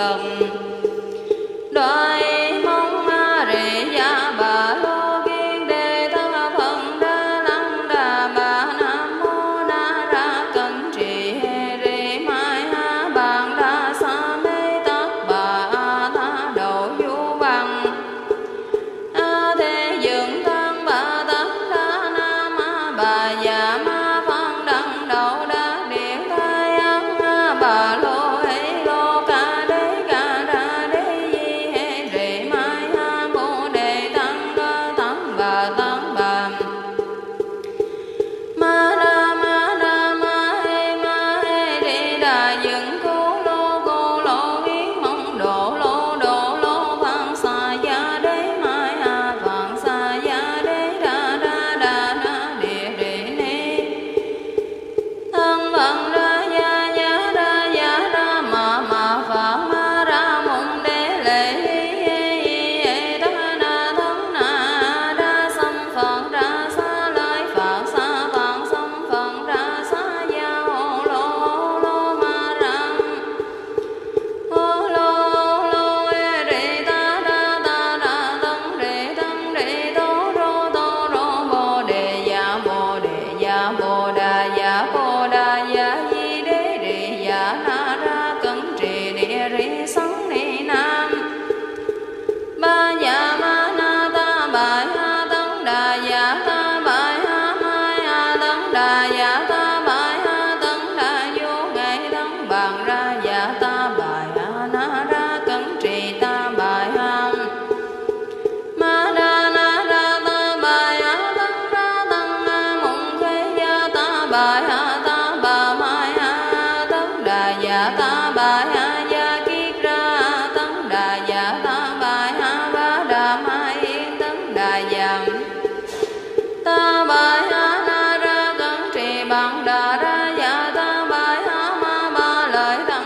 lần đoái mong rệ gia bà lô kiên đề thân phần đa lăng đà bà nam mô na ra cẩn trì hê rê mai ha bàn đa sa mê tất bà tha đầu du bằng thế dựng thân bà tất đa nam bà già ma phân đăng đầu đa điện thái ấn bà lô hê lô ca đế ca đa đế di hê rê mai ha bồ đề tăng ca tăng bà ma hê đi đà dựng cô lô yến mong độ lô phạn xà gia đế mai ha phạn xà gia đế đa địa ni thân phận ra gia mà phạn ma ra mộng đế lệ thân na đa xâm phận ra xa lợi phạn xâm phận ra xa gia hồ lô ma ram hồ lô rê ta đa tân rê tố rô bồ đề ya bồ đà ya di đế rê ya na ra cẩn trì địa rê sắn ni nam ba ya ma na ta bà ha tấn đà ya ta bà ha mai ha tấn đà ya ta bà ha tấn đà vô ngày tấn bàn ra ya ta bà ha na ra cẩn trì ta bà ha ma đa na ra ta bà ha tấn ra tăng mộng khê ya ta bà ha ta bà mai ha tấn đà ya ta bà ha ya kiết ra tấn đà ya ta bà ha ba đà mai yên tấn đà ya ta bà ha na ra cẩn trì bằng đà ra ya ta bà ha ma ba lợi ta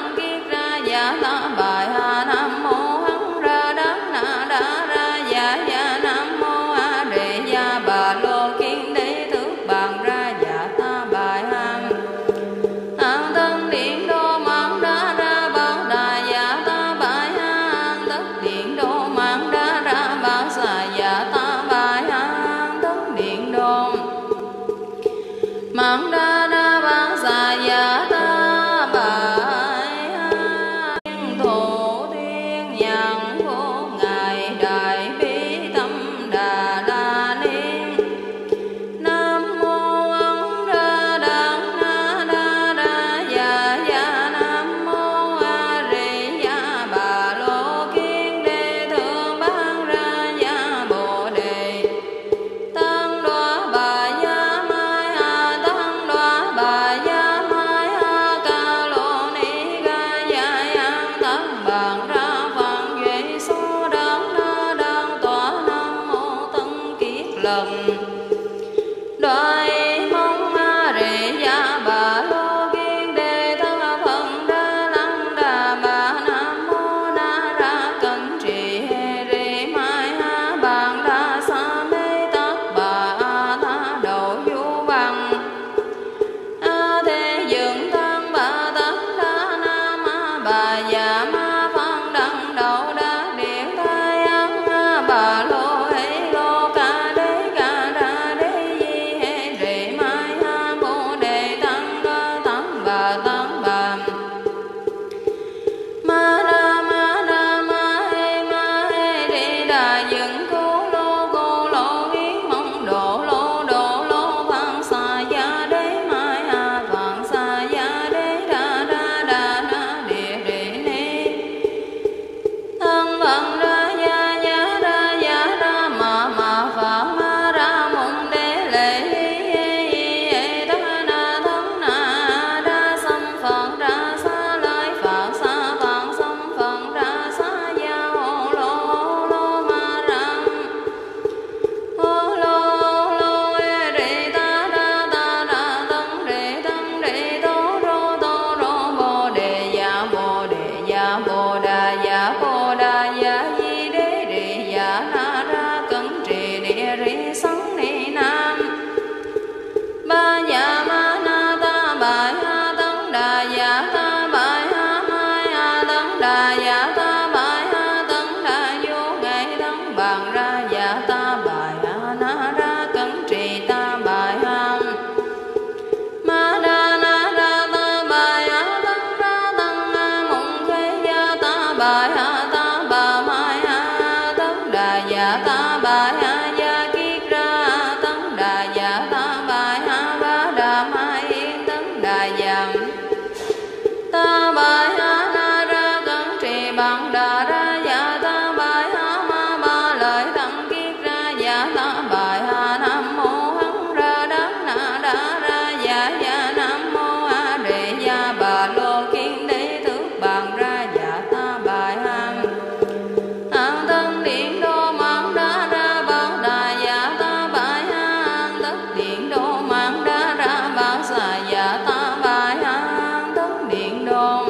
bài ha ta bà mai ha tấn đà dạ ta bài ha gia kiết ra tấn đà dạ ta bài ha ba đà mai yên tấn đà dạ ta bài ha na ra cẩn trì bằng đà ra dạ ta bài ha ma ba lợi tấn kiết ra dạ ta bài ha nam mô hằng ra đắc na đa ra dạ dạ nam mô a đệ gia bà lô kiên đế tước bằng ra dạ ta bài ha an thân điện đô mạng đa ra bảo đà dạ ta bài ha an tất điện đô mạng đa ra bảo xà dạ ta bài ha an tất điện đô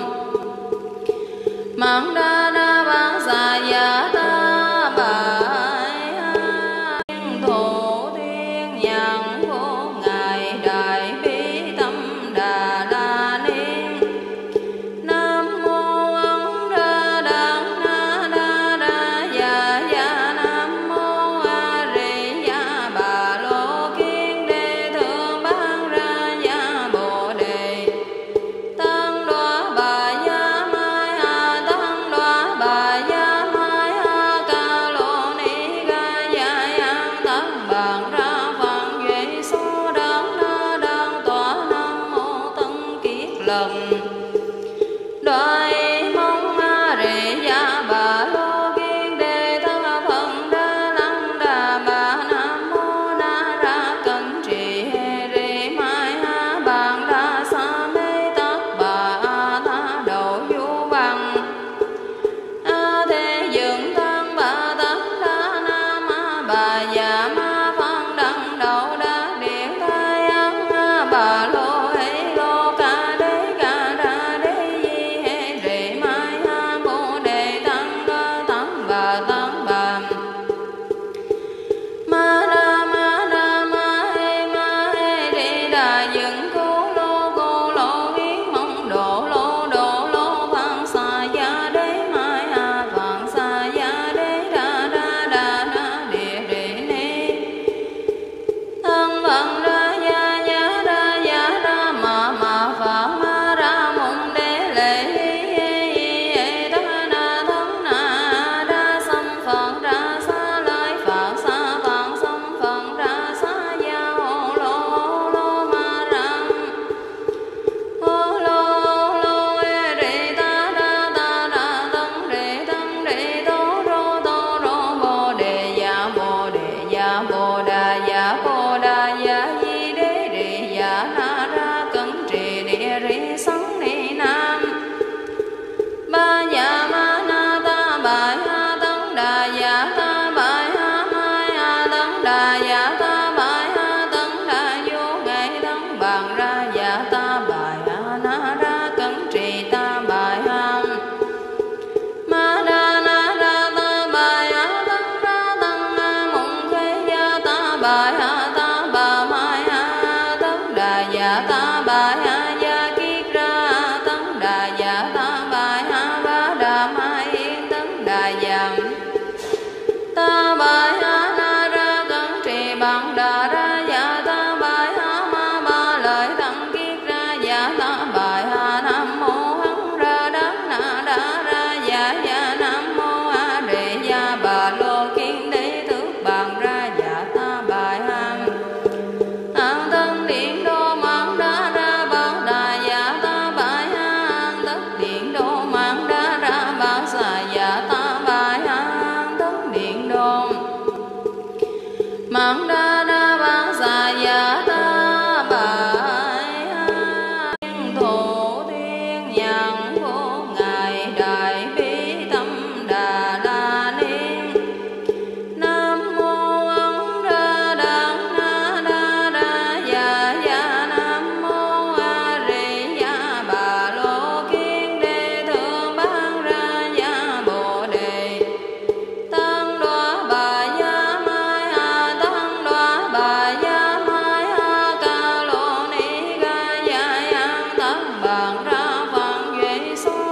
mạng đa ra bảo xà dạ ta bài ha thổ thiên nhãn vô ngài đại bi tâm đà la ni nam mô ấn đa đăng na đa đa dạ dạ nam mô a di đà bà lô kiên đế thượng ban ra dạ bồ đề tăng đoá bà gia mai ha tăng đoá bà gia mai ha ca lô ni ga dạ yang tăng bàn ra phạn duy số đăng na đăng tỏa nam mô tân kiết lần đoái mong a di đà bà lô kiên đế tha phần đa lăng đà bà nam mô na ra cẩn trì hê ri mai ha bàn đa sa mê tất bà a tha đầu du bằng a thế dựng tăng bà tất đa nam a bà già ma phân đăng đầu đa điện thái ấn a bà lô hê lô ca đế ca đa đế di hê ri mai ha bồ đề tăng đa tăng bà ma hê đi đà dựng cô lô yến mong độ lô phạn xà gia đế mai ha phạn xà gia đế đa đa đa na địa địa ni thân phận ra gia ra mà phạn ma ra mộng đế lệ hi ta na thân na đa xâm phận ra xa lợi phạn xâm phận ra xa gia hồ lô ma ram hồ lô ri ta ra tân ri tố rô bồ đề dạ bồ đà dạ di đế ri dạ na ra cẩn trì địa ri sắn ni nam ba dạ ma na ta bài ha tấn đà dạ ta bài ha mai ha tấn đà dạ ta bài ha tấn đà vô ngại tấn bàn ra dạ ta bài ha na ra cẩn trì ta bài ha ma đa na ra ta bài ha tấn ra tăng a mộng khế gia ta bài ha ta bà mai ha tấn đà dạ ta bài ha gia kiết ra tấn đà dạ ta bài ha ba đà mai yên tấn đà dạ ta bài ha na ra cẩn trì bằng đà ra dạ ta bài ha ma ba lợi tăng kiết ra dạ ta bài ha nam mô hằng ra đắc na đa ra dạ dạ nam mô a di đà bà lô kiên đế tước bàn ra dạ ta bài ha an thân điện đô mạng đa ra bảo đà dạ ta bài ha an tất điện đô mạng đa ra bảo xà dạ ta bài ha an tất điện đô mạng đa ra bảo xà dạ ta bài ha thổ thiên nhãn vô ngài đại bi tâm đà la ni nam mô ấn đa đăng na đa đa dạ dạ nam mô a di đà bà lô kiên đế thượng ban ra dạ bồ đề tăng đoá bà gia mai ha tăng đoá bà gia mai ha ca lô ni ga dạ yang tăng bàn ra phạn duy số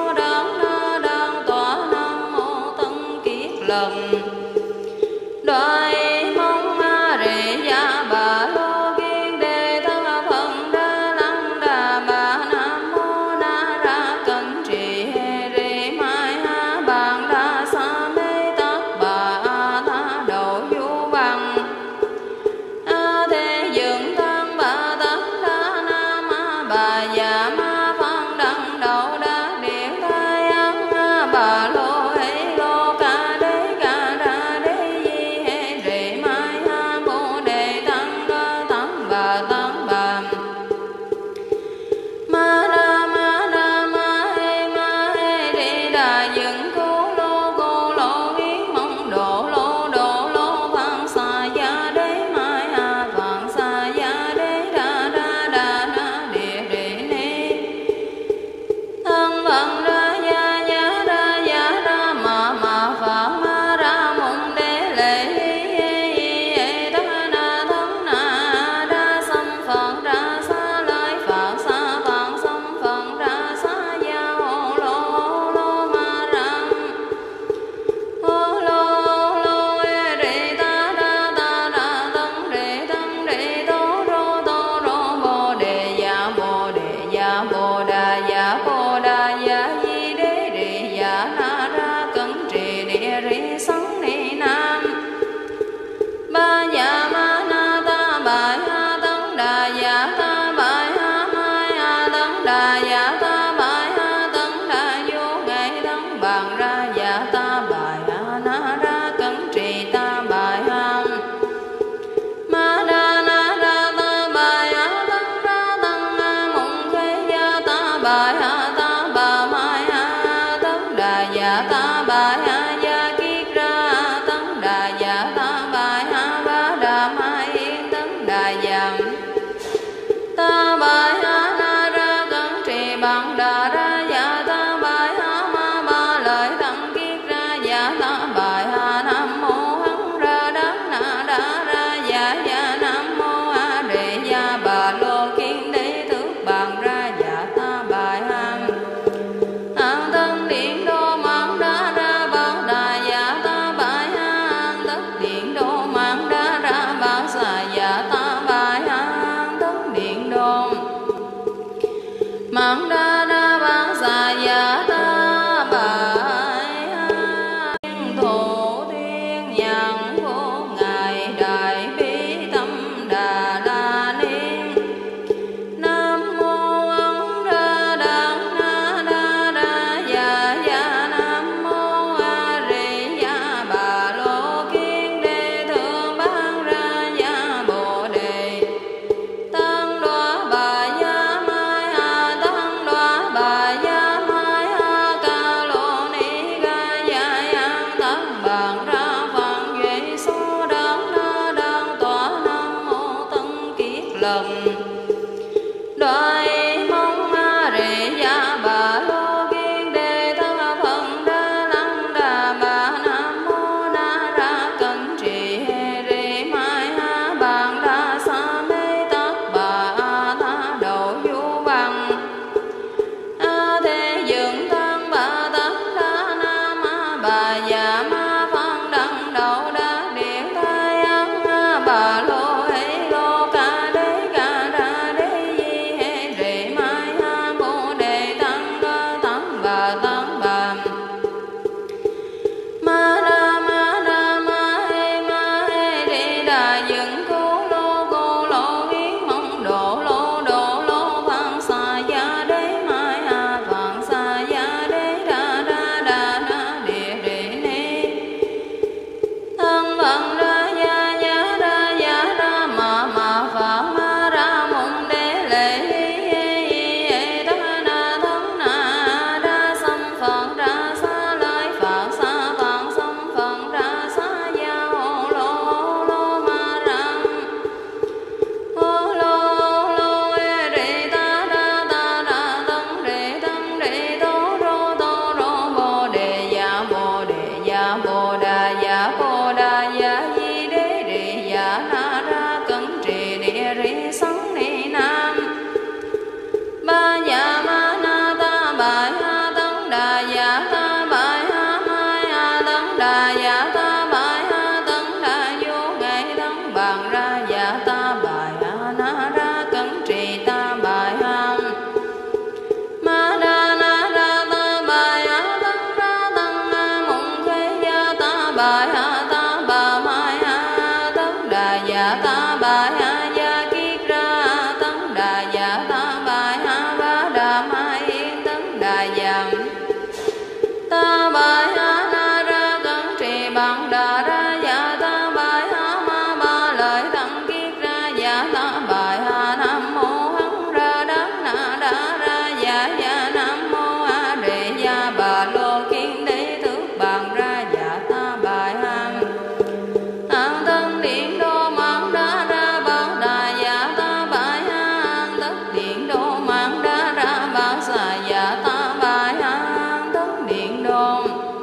giảm. Ta bài ha na ra cẩn trì bằng đà ra dạ ta bài ha ma ba lợi tăng kiết ra dạ ta bài ha nam mô hằng ra đắc na đa ra dạ dạ nam mô a rệ dạ bà lô kiên đế thức bằng ra dạ ta bài ha an thân điện đô mạng đa ra bát đà dạ ta bài ha an tất điện đô mạng đa ra bát xà dạ ta bài ha an tất điện đô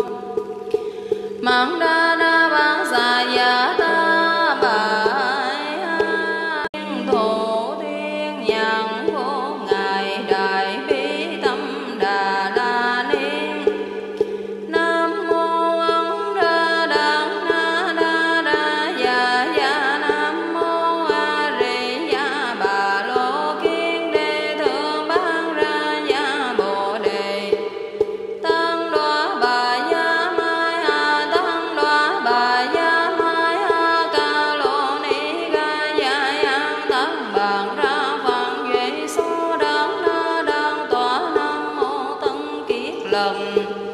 mạng đa ra bát xà dạ ta bài ha thổ thiên nhãn vô ngài đại bi tâm đà la ni nam mô ấn đa đăng na đa đa dạ dạ nam mô a rê dạ bà lô kiên đế thượng ban ra dạ bồ đề tăng đoá bà dạ mai ha tăng đoá bà dạ mai ha ca lô ni ga dạ yang tăng bàn ra phạn duy số đăng na đăng tỏa nam mô tân kiết lần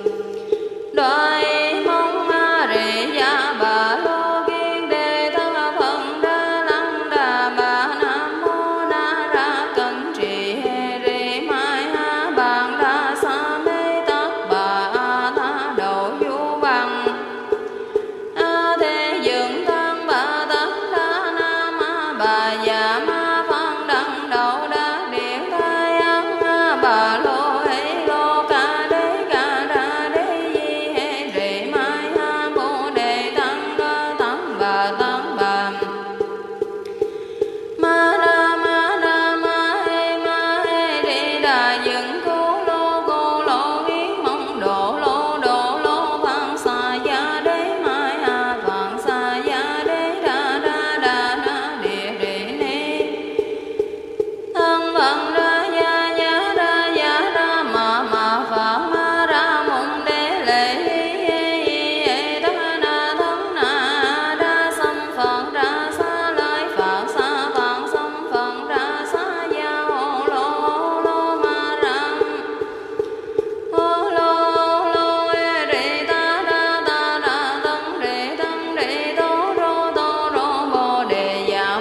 đoái mong a rê dạ bà lô kiên đế thân phần đa lăng đà bà nam mô na ra cẩn trì hê rê mai ha bàn đa sa mê tất bà a tha đầu du bằng a thế dựng thân bà tất đa nam a bà dạ ma phân đăng đầu đa điện thái ân a bà lô hê lô ca đế ca đa đế di hê rê mai ha bồ đề tăng đa tăng bà ma hê đi đà dựng cô lô yến mong độ lô phạn xà ya đế mai ha phạn xà ya đế đa đa đa na địa địa ni thân phận ra ya ra ma phạn ma ra mộng đế lệ hi đa na thân na đa xâm phận ra xa lợi phạn xâm phận ra xa ya hồ lô ma ram hồ lô rê ta ra tân rê tô rô bồ đề ya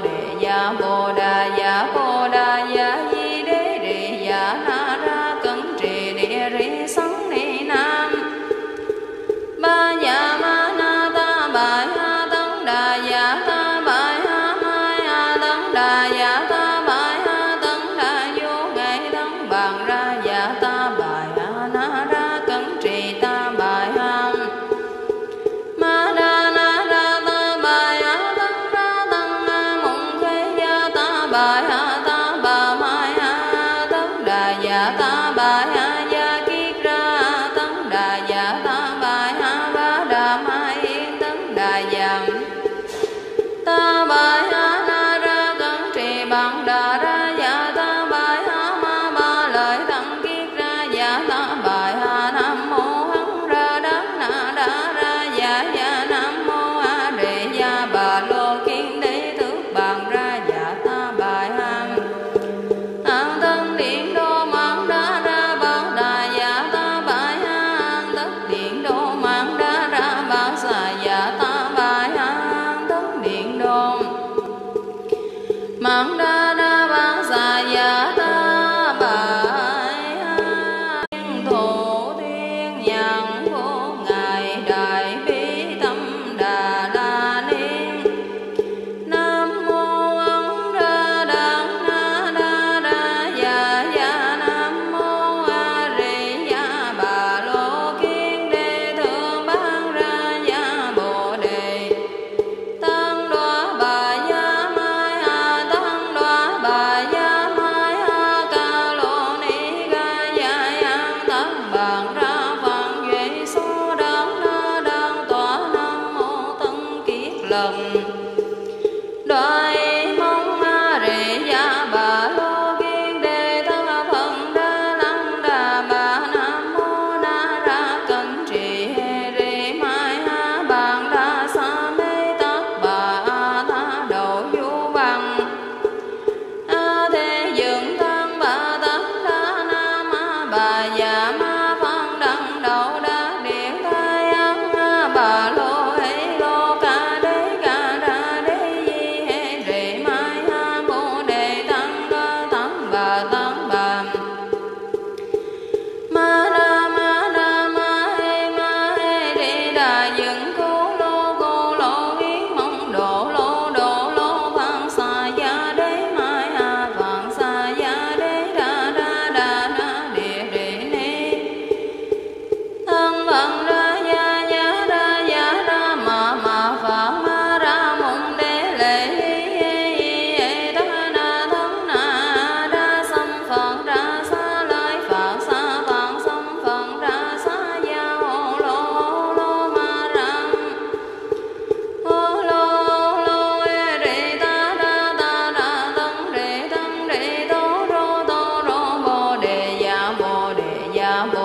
bồ đà ya di đế rê ya na ra cẩn trì địa rê sắn ni nam ba ya ma na ta bài ha tấn đà ya ta bài ha mai ha tấn đà ya ta bài ha tấn đà vô ngại tấn bàn ra ya ta bài ha na ra cẩn trì ta bài ha ma đa na ra ta bài ha tấn ra tấn a mộng khê ya ta bài ha ta bà mai ha tấn đà ya ta bài ha ya kiết ra tấn đà ya ta bài ha ba đà mai yên tấn đà giảm ta bài ha na ra cẩn trì bằng đà ra ya ta bài ha ma ba lợi tăng kiết ra ya ta bài ha nam mô hằng ra đắc na đa ra ya ya nam mô a rê ya bà lô kiên đế thức bàn ra ya ta bài ha an thân điện đô mạng đa ra bát đà ya ta bài ha an tất điện đô mạng đa ra bát xà ya ta bài ha an tất điện đô mạng đa ra bát xà ya ta bài ha thổ thiên nhãn vô ngài đại bi tâm đà la ni nam mô ấn đa đăng na đa đa dạ dạ nam mô a rê dạ bà lô kiên đế thượng ban ra dạ bồ đề tăng đoá bà dạ mai ha tăng đoá bà dạ mai ha ca lô ni ga dạ yang tăng bàn ra phạn duy số đăng na đăng tỏa nam mô tân kiết lần đoái mong a rê dạ bà lô kiên đế thân phần đa lăng đà bà nam mô na ra cẩn trì hê rê mai ha bàn đa sa mê tất bà a tha đầu du bằng a thế dựng thân bà tất đa nam a bà dạ ma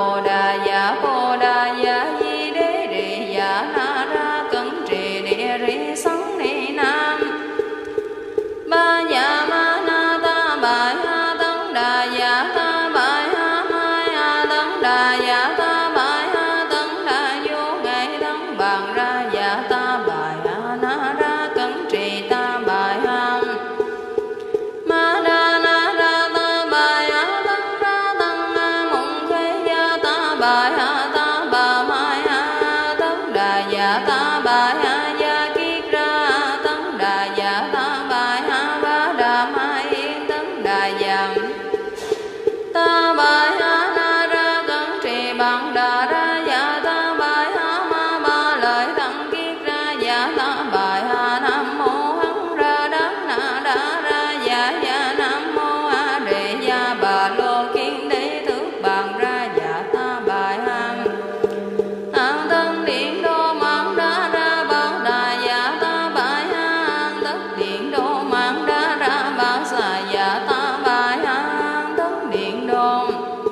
bồ đà dạ bồ đà dạ di đế rì dạ na ra cẩn trì địa rì sắn ni nam ba dạ ma na ta bài ha tấn đà dạ ta bài ha mai ha tấn đà dạ ta bài ha tấn đà vô ngày tấn bàn ra dạ ta bài ha na ra cẩn trì ta bài ha ma đa na ra ta bài ha tấn ra tấn ha mộng khế gia ta bài ha ta bà mai ha tấn đà dạ ta bài ha gia kiết ra tấn đà dạ ta bài ha ba đà mai yên tấn đà dạ ta bài ha na ra cẩn trì bằng đà ra dạ ta bài ha ma ba lợi tăng kiết ra dạ ta bài ha nam mô hằng ra đắc na đa ra dạ dạ nam mô a đệ gia bà lô kiên đế thước bàn ra dạ ta bài ha an tân điện đô mạng đa ra bảo đà dạ ta bài ha an tất điện đô mạng đa ra bảo xà dạ ta bài ha an tất điện đô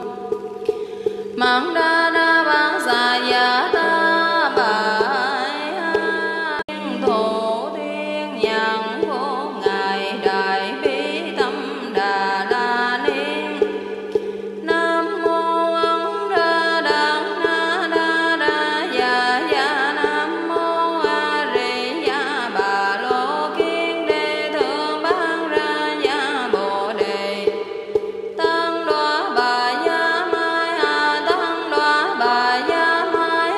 mạng đa ra bảo xà dạ ta bài ha thổ thiên nhàn vô ngài đại bi tâm đà la ni nam mô ấn ra đăng na đa đa dạ dạ nam mô a di đà bà lô kiên đế thượng ban ra dạ bồ đề tăng đoá bà gia mai ha tăng đoá bà gia mai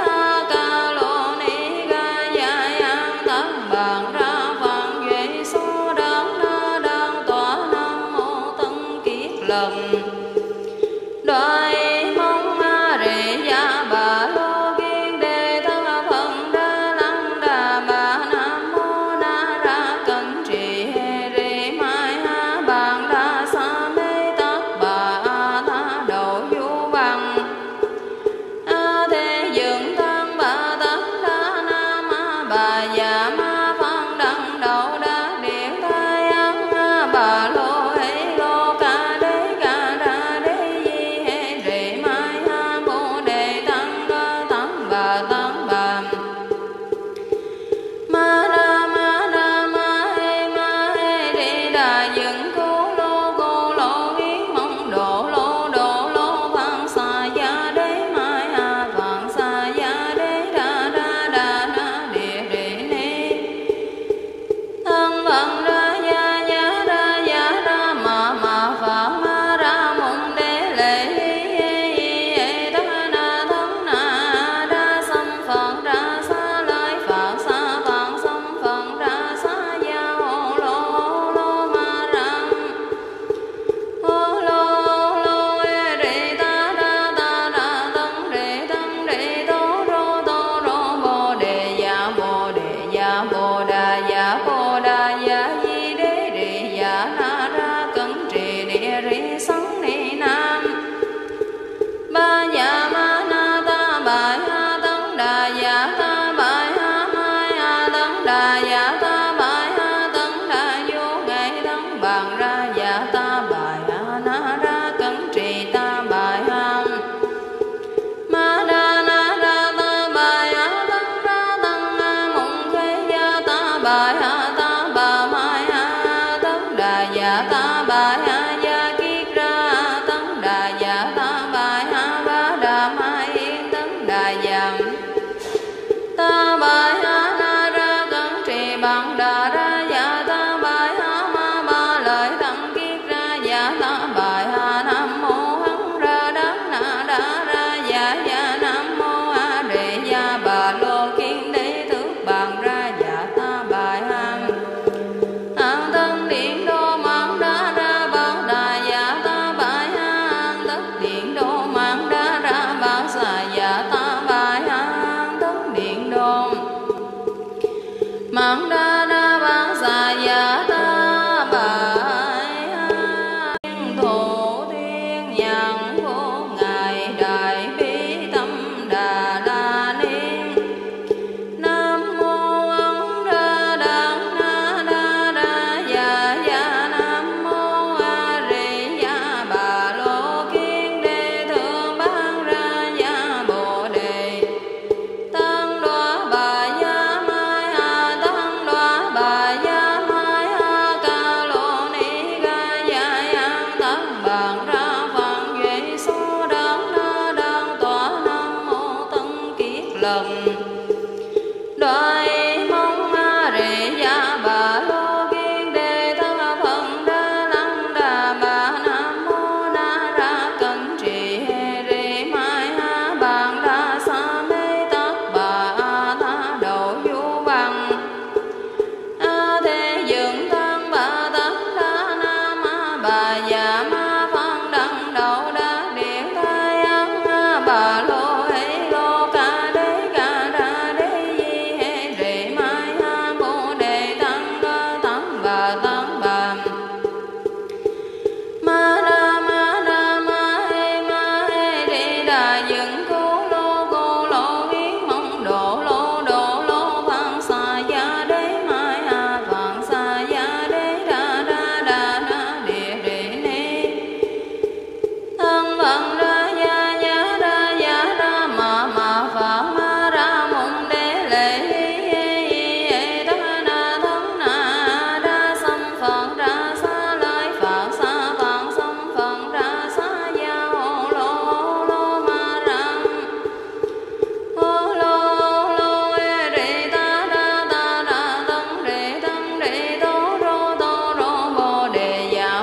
lần. Đoại mong a rì gia bà lô kiên đề tha phần đa lăng đà bà nam mô na ra cẩn trì hê rì mai ha bàn đa sa mê tất bà a tha đầu du bằng. A thế dựng thân bà tất đa nam a bà già ma phân đăng đầu đa điện thái ấn a bà lô hê lô ca đế ca đa đế di hê rì mai ha bồ đề tăng đa tăng bà ma đa ma hê đi đà dựng cô lô yến mong độ lô văn xa gia đế mai ha văn xa gia đế đa na địa ni thân vận ra gia ra ma ra mong đế lệ hi đa na thân na đa xâm phận ra xa lời phật xa phận xâm phận ra xa gia hồ lô ma răng hồ lô rì ta ra tân rì tô rô bồ đề ya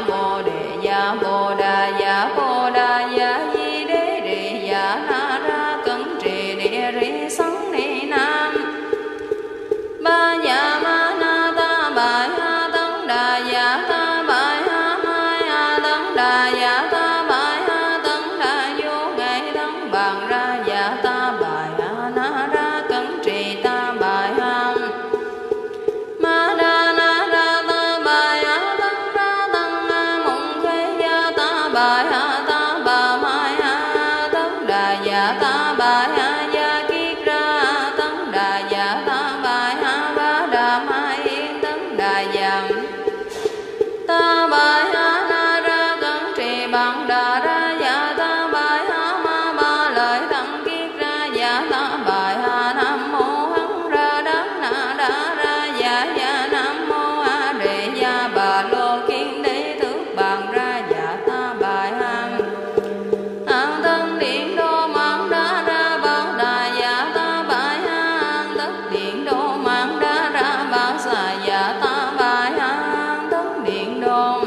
bồ đà ya di đế rì ya na ra cẩn trì địa rì sắn ni nam ba ya ma na ta bài ha tấn đà ya ta bài ha mai ha tấn đà ya ta bài ha tấn đà vô ngày tấn bàn ra ya ta bài ha na ra cẩn trì ta bài ha ma đa na ra ta bài ha tấn ra tăng a mộng khế ya ta bài ha ta bà mai ha tấn đà ya ta bài ha ya kiết ra tấn đà ya ta bài ha ba đà mai yên tấn đà ya ta bài ha na ra cẩn trì bằng đà ra ya ta bài ha ma ba lợi tăng kiết ra ya ta bài ha nam mô hằng ra đắc na đa ra ya nam mô a rì ya bà lô kiên đế thước bàn ra ya ta bài ha an thân điện đô mạng đa ra bằng đà ya ta bài ha an tất điện đô mạng đa ra bằng xà ya ta bài ha an tất điện đô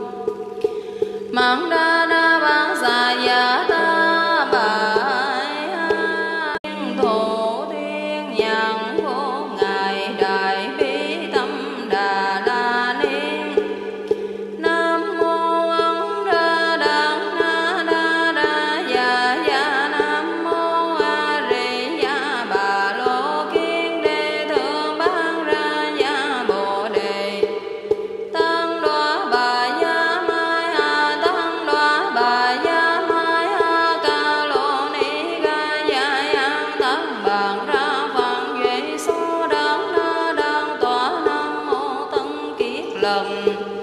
mạng đa ra bằng xà ya ta bài ha thổ thiên nhãn vô ngài đại bi tâm đà la ni nam mô ấn ra đăng na đa ya nam mô a rì ya bà lô kiên đế thượng ban ra ya bồ đề tăng đoá bà ya mai ha tăng đoá bà ya mai ha ca lô ni ga ya an tăng bàn ra phần duy số đấng na đăng tỏa nam mô tân kiết lần.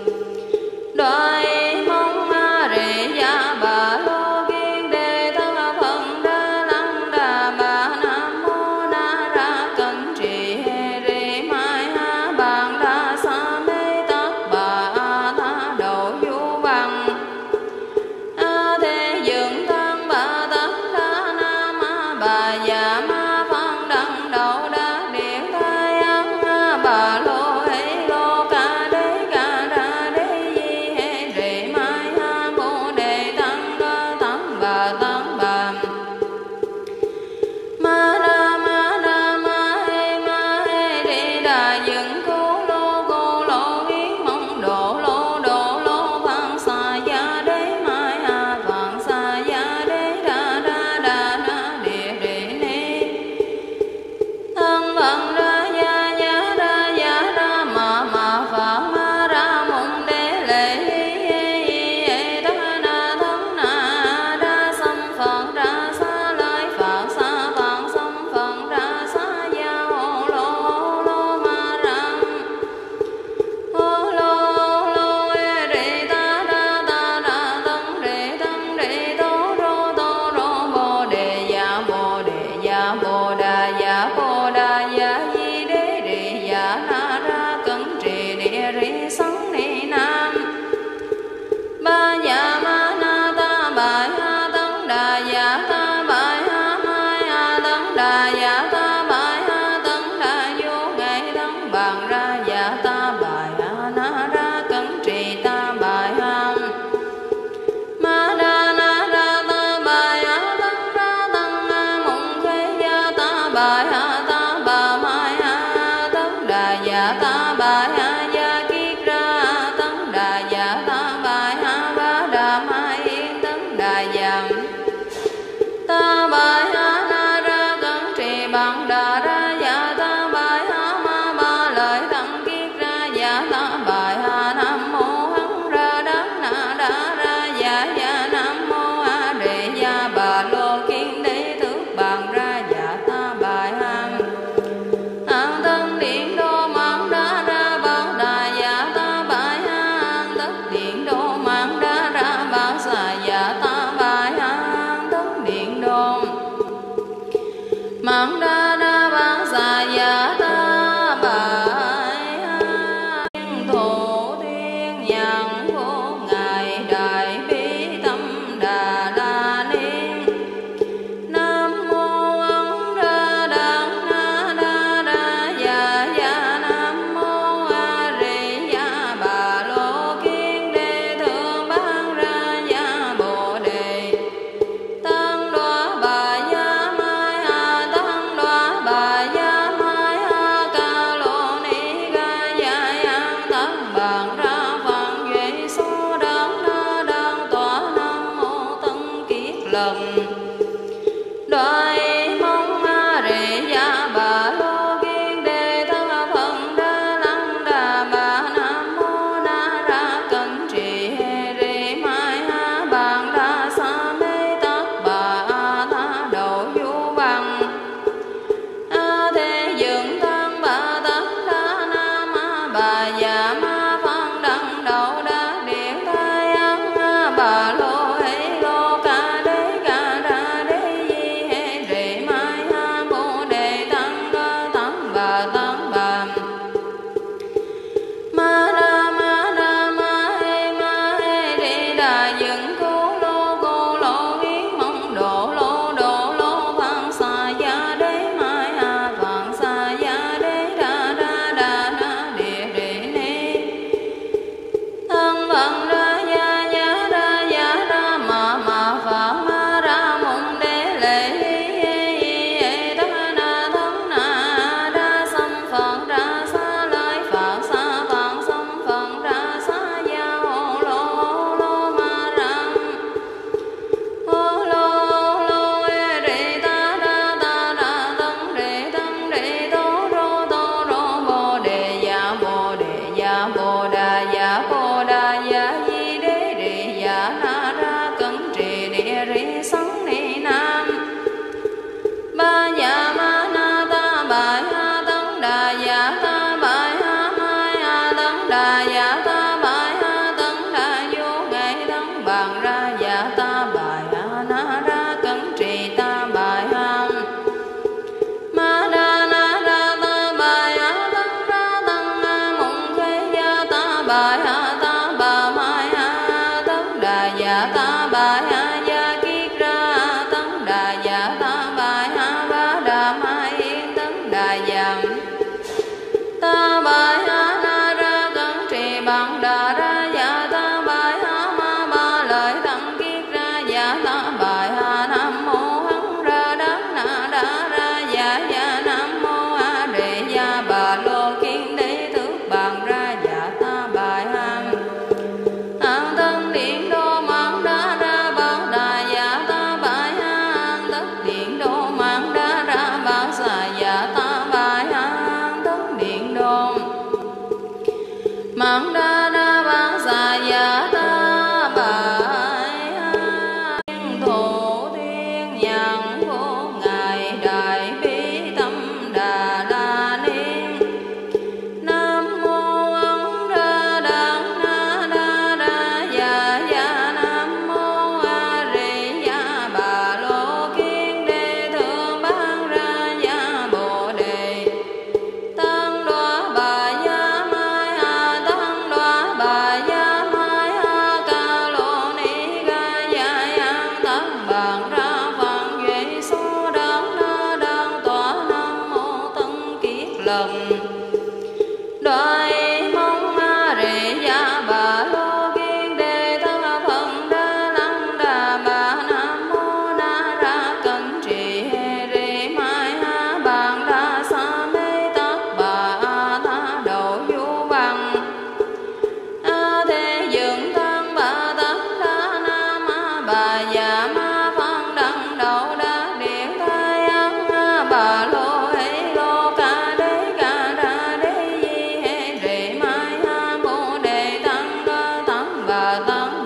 Đoại mong a rì gia bà lô kiên đề tha phần đa lăng đà bà nam mô na ra cẩn trì hê rì mai ha bàn đa sa mê tất bà a tha đầu du bằng. A thế dựng thân bà tất đa nam a bà già ma phân đăng đầu đa điện thái ấn a bà lô hê lô ca đế ca đa đế di hê rì mai ha bồ đề tăng đa tăng bà ma hê đi đà dựng cô lô yến mong độ lô văn xa gia đế mai ha văn xa gia đế đa na địa ni bài ha ta bà mai ha tấn đà dạ ta bài ha gia kiết ra tấn đà dạ ta bài ha ba đà mai yên tấn đà dạ ta bài ha na ra cẩn trì bằng đà ra dạ ta bài ha ma ba lợi tăng kiết ra dạ ta bài ha nam mô hằng ra đắc na đa ra dạ dạ nam mô a đệ gia bà lô kiên đế thước bằng ra dạ ta bài ha an tân điện đô mạng đa ra bảo đà dạ ta bài ha an tất điện đô mạng đa ra bảo xà dạ ta bài ha an tất điện đô mạng đa ra bảo xà dạ ta bài ha thổ thiên nhàn vô ngài đại bi tâm đà la ni nam mô ấn ra đặng na đa ra dạ dạ nam mô a di đà bà lô kiên đế thượng ban ra dạ bồ đề tăng đoá bà gia mai ha tăng đoá bà gia mai ha ca lô ni ga dạ yang tăng bằng ra phật duy số đấng na đấng tỏa nam mô tân kiết lần đoại mong a di đà bà lô kiên đế thân phần đa lăng đà bà nam mô na ra cẩn trì hê ri mai ha bàn đa sa mê tất bà a tha đầu du bằng a thế dựng tăng bà tất đa nam a bà già ma phân đăng đầu đa điện thái ấn a bà lô hê lô ca đế ca đa đế di hê ri mai ha bồ đề tăng đa tăng bà ma ra ma hê đi đà dựng cố lô yến mong độ lô phạn xà gia đế mai ha phạn xà gia đế đa na địa ni thân phận ra gia ra mà phạn ma ra mong đế lệ hi tất na thân na đa xâm phận ra xa lời phạn xâm phận ra xa gia hồ lô ma ram hồ lô e rì ta ra tân rì tô rô bồ đề dạ bồ đà dạ di đế rì dạ na ra cẩn trì địa rì sắn ni nam ba dạ ma na ta bài ha tấn đà dạ ta bài ha mai ha tấn đà dạ ta bài ha tấn đà vô ngại tấn bằng ra dạ ta bài ha na ra cẩn trì ta bài ha ma đa na ra ta bài ha tấn ra tăng a mộng thế gia ta bài ha ta bà mai ha tấn đà dạ ta bài ha gia kiết ra tấn đà dạ ta bài ha ba đà mai yên tấn đà dạ ta bài ha na ra cẩn trì bằng đà ra dạ ta bài ha ma ba lợi tăng kiết ra dạ ta bài ha nam mô hằng ra đắc na đa ra dạ dạ nam mô a di đà bà lô kiên đế thước bằng ra dạ ta bài ha an tân điện đô mạng đa ra bảo đà dạ ta bài ha an tất điện đô mạng đa ra bảo xà dạ ta bài ha an tất điện đô mạng đa ra bảo xà dạ ta bài ha thổ thiên nhàn vô ngài đại bi tâm đà la ni nam mô ấn ra đặng na đa ra dạ dạ nam mô a di đà bà lô kiên đế bà lô hê lô ca đế ca ra đế di hê rê mai ha bồ đề tăng ca tăng bà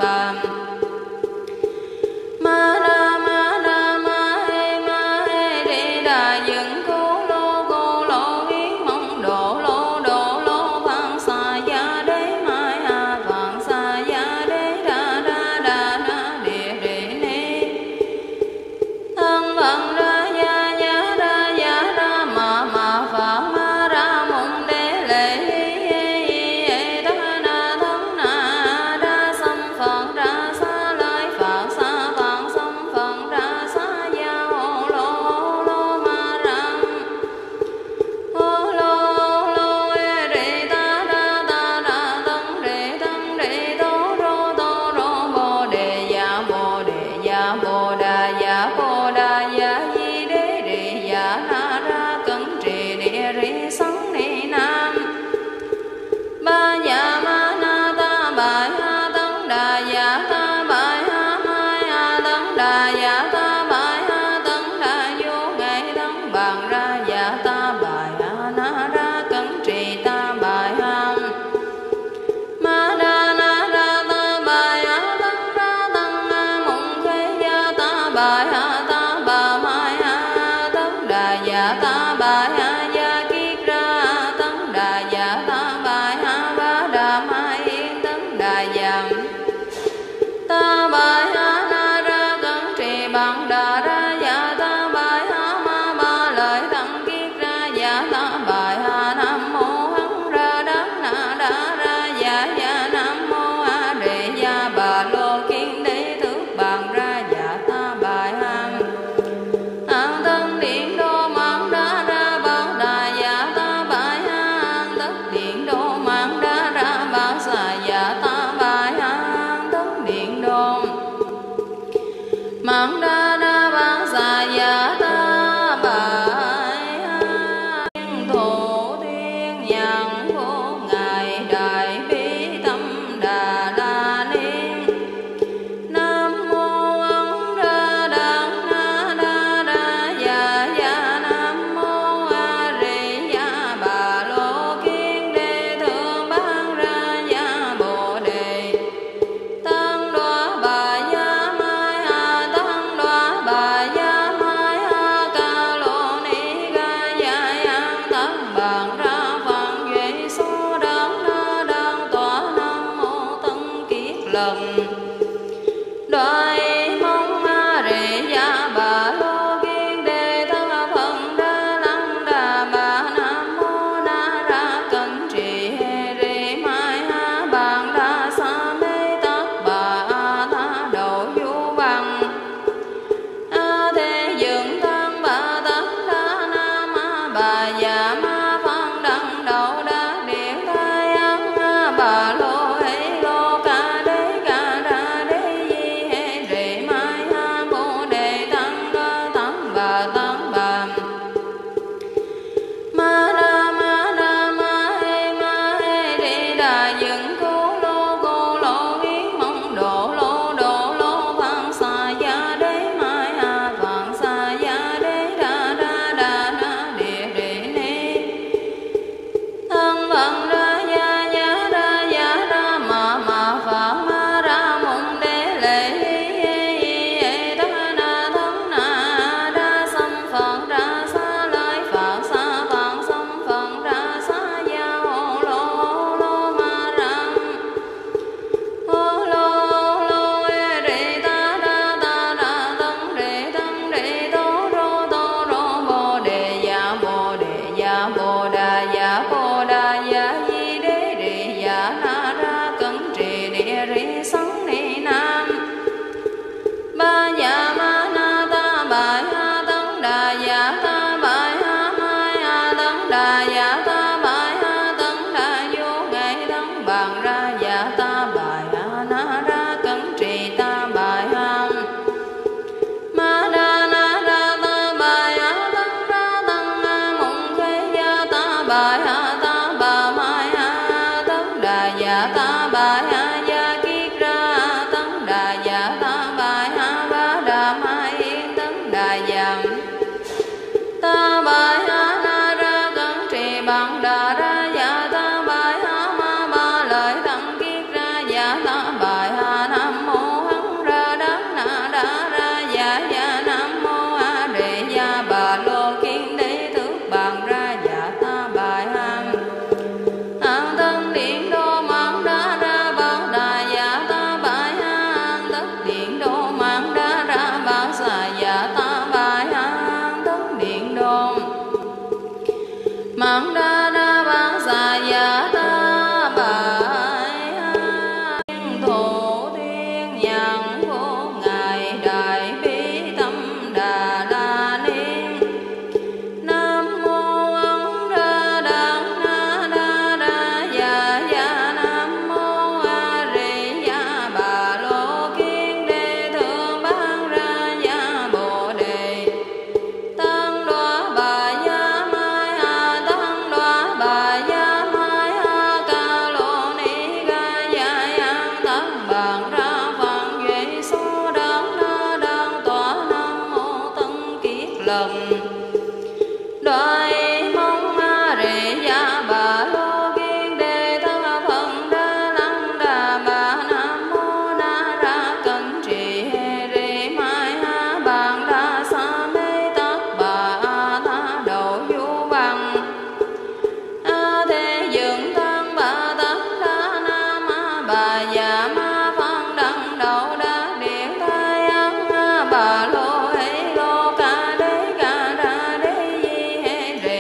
ma ra ma hê đi đà dựng cô lô yến mong độ lô phạn xà ya đế mai ha phạn xà ya đế đa na địa ni thân phận ra ya ra ma phạ ma ra mộng đế lệ hi đa na thân na đa xâm phận ra xa lai phạn xâm phận ra xa ya hồ lô ma ram hồ lô rê ta ra tân rê tô rô bồ đề ya bồ đà ya di đế rê ya na ra cẩn trì địa ri sắn ni nam ba ya ma na ta bài ha tấn đà ya ta bài ha mai ha tấn đà ya ta bài ha tấn đà vô ngày tấn bàn ra ya ta bài ha na ra cẩn trì ta bài ha ma đa na ra ta bài ha tấn ra tăng mộng khê ya ta bài ha ta bà mai ha tấn đà ya ta bài ha ya kiết ra tấn đà ya ta bài ha ba đà mai yên tấn đà ya ta bài ha na ra cẩn trì bằng đà ra ya ta bài ha ma ba lợi tăng kiết ra ya ta bài ha nam mô hằng ra đắc na đa ra ya nam mô a đề ya bà lô kiên đế tước bàn ra ya ta bài ha an thân điện đô mang đa ra bằng đoái mong rệ gia bà lô kiên đề tha phần đa lăng đà bà nam mô na ra cẩn trì hê rê mai ha bàn đa sa mê tất bà tha đầu du bằng thế dựng tăng bà tất đa nam bà già ma phân đăng đầu đa điện thái ác bà lô hê lô ca đế di hê rê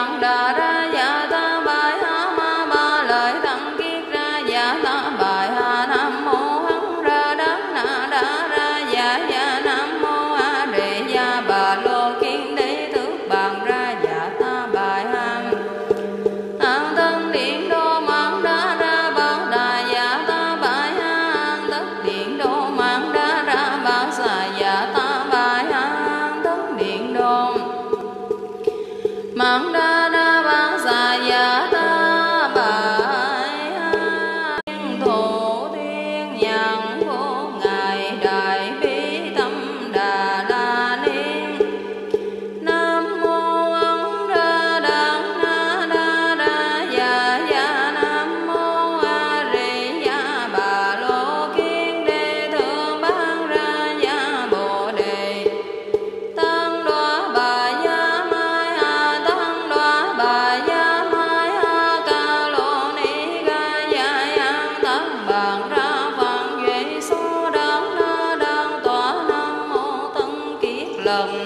bằng đà ra dạ ta bài ha ma ba lợi tăng kiết ra dạ ta bài ha nam mô hằng ra đắc na đa ra dạ dạ nam mô a rệ dạ bà lô kiên đế tước bằng ra dạ ta bài ha an tân điện đô mạng đa ra bằng đà dạ ta bài ha an tất điện đô mạng đa ra bằng xà dạ ta bài ha an tất điện đô mạng đa ra bằng xà dạ ta bài ha thổ thiên nhãn vô ngài đại bi tâm đà la ni nam mô ấn ra đăng na đa đa dạ dạ nam mô a rị dạ bà lô kiên đế thượng ban ra dạ bồ đề tăng đoá bà dạ mai ha tăng đoá bà dạ mai ha ca lô ni ga dạ yang tăng bằng ra phạn duy số đăng na đăng tỏa nam mô tân kiết lần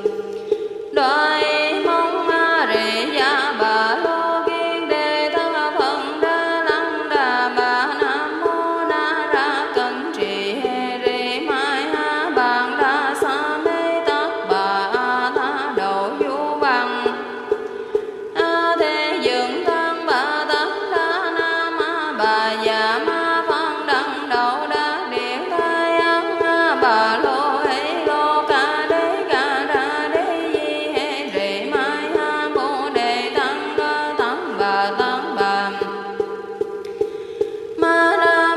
đoại mong a rị dạ bà lô kiên đế thân phần đa lăng đà bà nam mô na ra cẩn trì hê rị mai ha bàn đa sa mê tất bà a tha độ du bằng a thế dựng tăng bà tất đa nam a bà dạ ma phân đăng đậu đa điện thái ấn a bà lô hê lô ca đế ca ra đế di hê rị mai ha bồ đề tăng đa tăng bà ma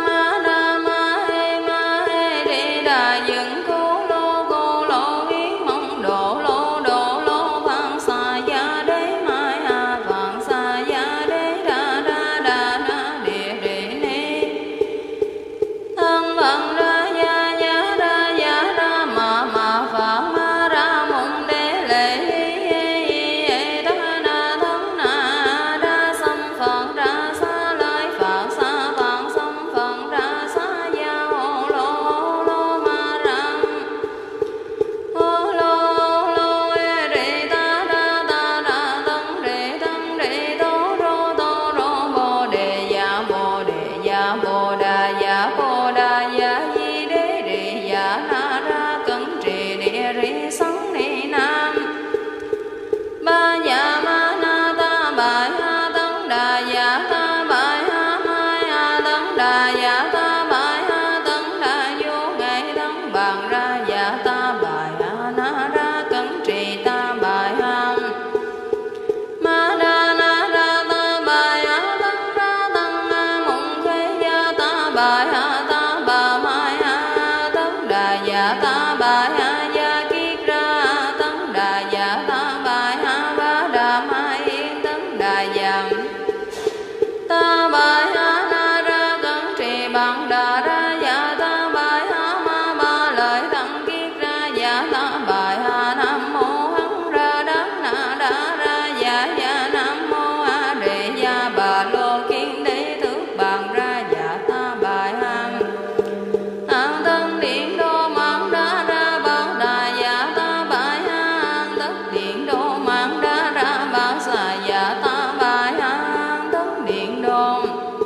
hê đi đà dựng cô lô yến mong độ lô phạn xà ya đế mai ha phạn xà ya đế đa đa đa đa địa địa ni thân phận ra ya ra mà phạn ma ra mộng đế lệ hi ta na thân na đa xâm phận ra xa lợi phạn xâm phận ra xa ya hồ lô ma ram hồ lô rị ta đa tân rị tố rô bồ đề dạ bồ đà dạ di đế rị dạ na ra cẩn trì địa rị sắn ni nam ba dạ ma na ta bài ha tấn đà dạ ta bài ha mai ha tấn đà dạ ta bài ha tấn đà vô ngại tấn bàn ra dạ ta bài ha na ra cẩn trì ta bài ha ma đa na ra ta bài ha tấn ra tăng a mộng khế gia ta bài ha ta bà mai ha tấn đà dạ ta bài ha gia kiết ra tấn đà dạ ta bài ha ba đà mai yên tấn đà dạ ta bài ha na ra cẩn trì bằng đà ra dạ ta bài ha ma ba lợi tăng kiết ra dạ ta bài ha nam mô hằng ra đắc na đa ra dạ dạ nam mô a rị dạ bà lô kiên đế tước bằng ra dạ ta bài ha an tân điện đô mạng đa ra bằng đà dạ ta bài ha an tất điện đô mạng đa ra bằng xà dạ ta bài ha an tất điện đô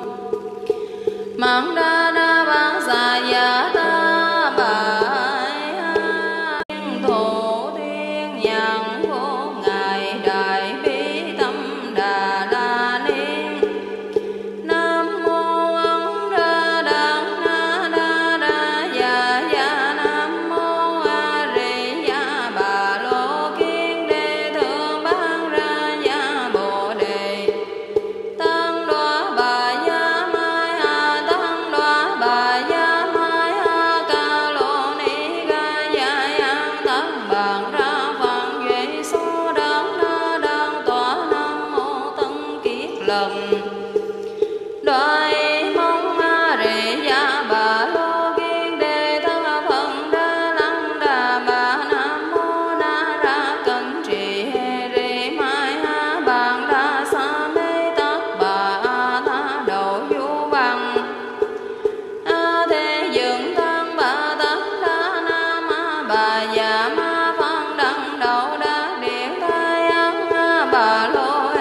mạng đa ra bằng xà dạ ta bài ha thổ thiên nhãn vô ngài đại bi tâm đà la ni nam mô ấn ra đăng na đa đa dạ dạ nam mô a rị dạ bà lô kiên đế thượng ban ra dạ bồ đề tăng đoá bà dạ mai ha tăng đoá bà dạ mai ha ca lô ni ga dạ yang tăng bàn ra phạn duy số đăng na đăng tỏa nam mô tân kiết lần đoại mong a rị dạ bà lô kiên đế thân phần đa lăng đà bà nam mô na ra cẩn trì hê rị mai ha bàn đa sa mê tất bà a tha độ du bằng a thế dựng tăng bà tất đa nam a bà dạ ma phân đăng đậu đa điện thái ấn a bà lô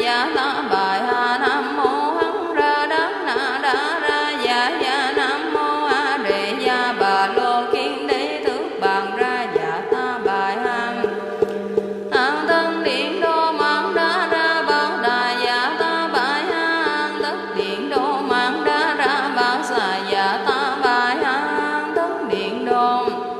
dạ ta bài ha nam mô hằng ra đắc na đa ra dạ nam mô a rê gia bà lô kiên đế thức bàn ra dạ ta bài ha an thân điện đô mạng đa ra bát đà dạ ta bài ha an tất điện đô mạng đa ra bát xà dạ ta bài ha an tất điện đô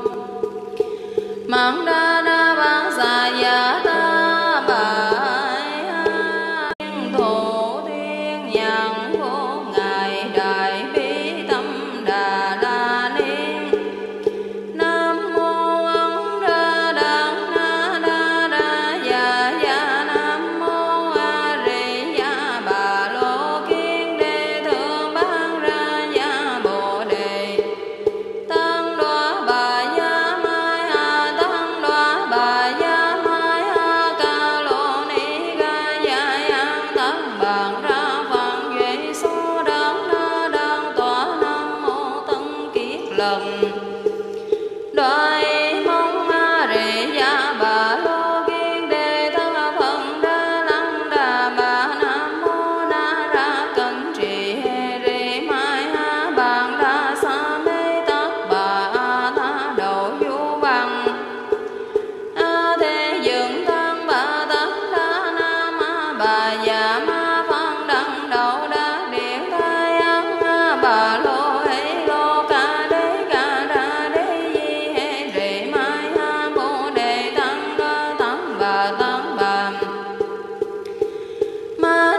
mạng đa ra bát xà dạ ta bài ha thổ thiên nhãn vô ngài đại bi tâm đà la ni nam mô ấn ra đăng na đa ra dạ nam mô a rê gia bà lô kiên đế thượng ban ra gia bồ đề tăng đoá bà gia mai ha tăng đoá bà gia mai ha ca lô ni ga gia yang tăng bàn ra văn duy số đăng na đăng tỏa nam mô tân kiết lần đoái mong a rê gia bà lô kiên đế thân phần đa lăng đà bà nam mô na ra cẩn trì hê rê mai ha bàn đa sa mê tất bà a tha đầu du bằng a thế dựng thân bà tất đa nam a bà già ma phân đăng đầu đa điện thái ấn a bà lô hê lô ca đế ca ra đế di hê rê mai ha bồ đề tăng đa tăng bà ma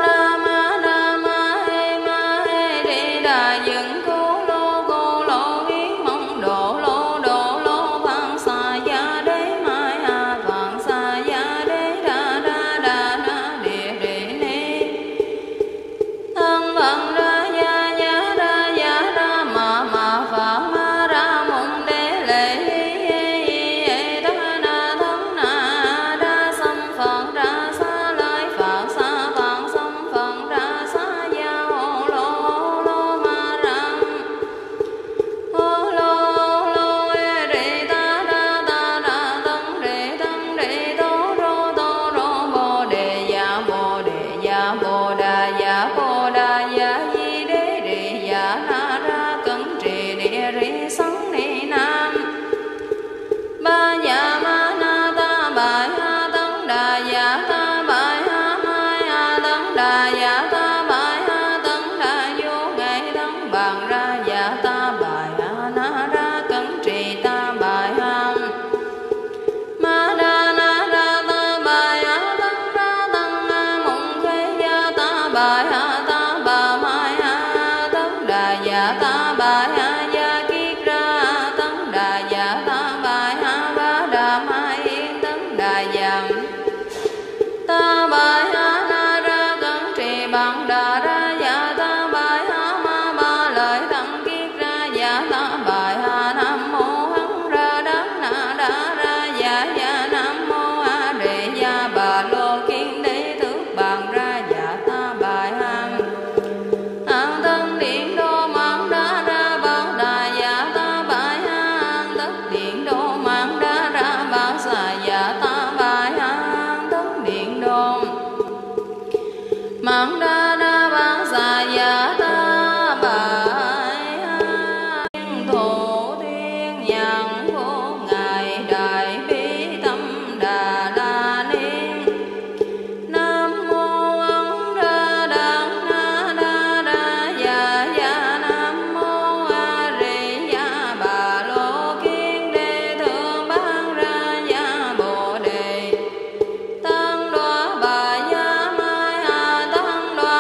hê đi đà dựng cô lô yến mong độ lô phạn xà ya đế mai ha phạn xà ya đế đa na địa ni thân phận ra ya ra mà phạn ma ra mộng đế lệ hi đa na thân na đa xâm phận ra xa lai phạn xâm phận ra xa ya hồ lô ma ram hồ lô rê ta ra tân rê tô rô bồ đề ya bồ đà ya di đế rê ya na ra cẩn trì địa ri sắn ni nam ba ya ma na ta bài ha tấn đà ya ta bài ha mai ha tấn đà ya ta bài ha tấn đà vô ngại tấn bàn ra ya ta bài ha na ra cẩn trì ta bài ha ma đa na ra ta bài ha tấn ra tấn a mộng khê ya ta bài ha ta bà mai ha tấn đà ya ta bài ha ya kiết ra tấn đà ya ta bài ha ba đà mai yên tấn đà ya ta bài ha na ra cẩn trì bằng đà ra ya ta bài ha ma ba lợi tăng kiết ra ya ta bài ha nam mô hằng ra đắc na đa ra ya nam mô a rê gia bà lô kiên đế thức bàn ra ya ta bài ha an thân điện đô mạng đa ra bát đà ya ta bài ha an tất điện đô mạng đa ra bát xà ya ta bài ha an tất điện đô mạng đa ra bát xà ya ta bài ha thổ thiên nhãn vô ngài đại bi tâm đà la ni nam mô ấn ra đăng na đa ra dạ nam mô a rê gia bà lô kiên đế thượng ban ra gia bồ đề tăng đoá bà gia mai ha tăng đoá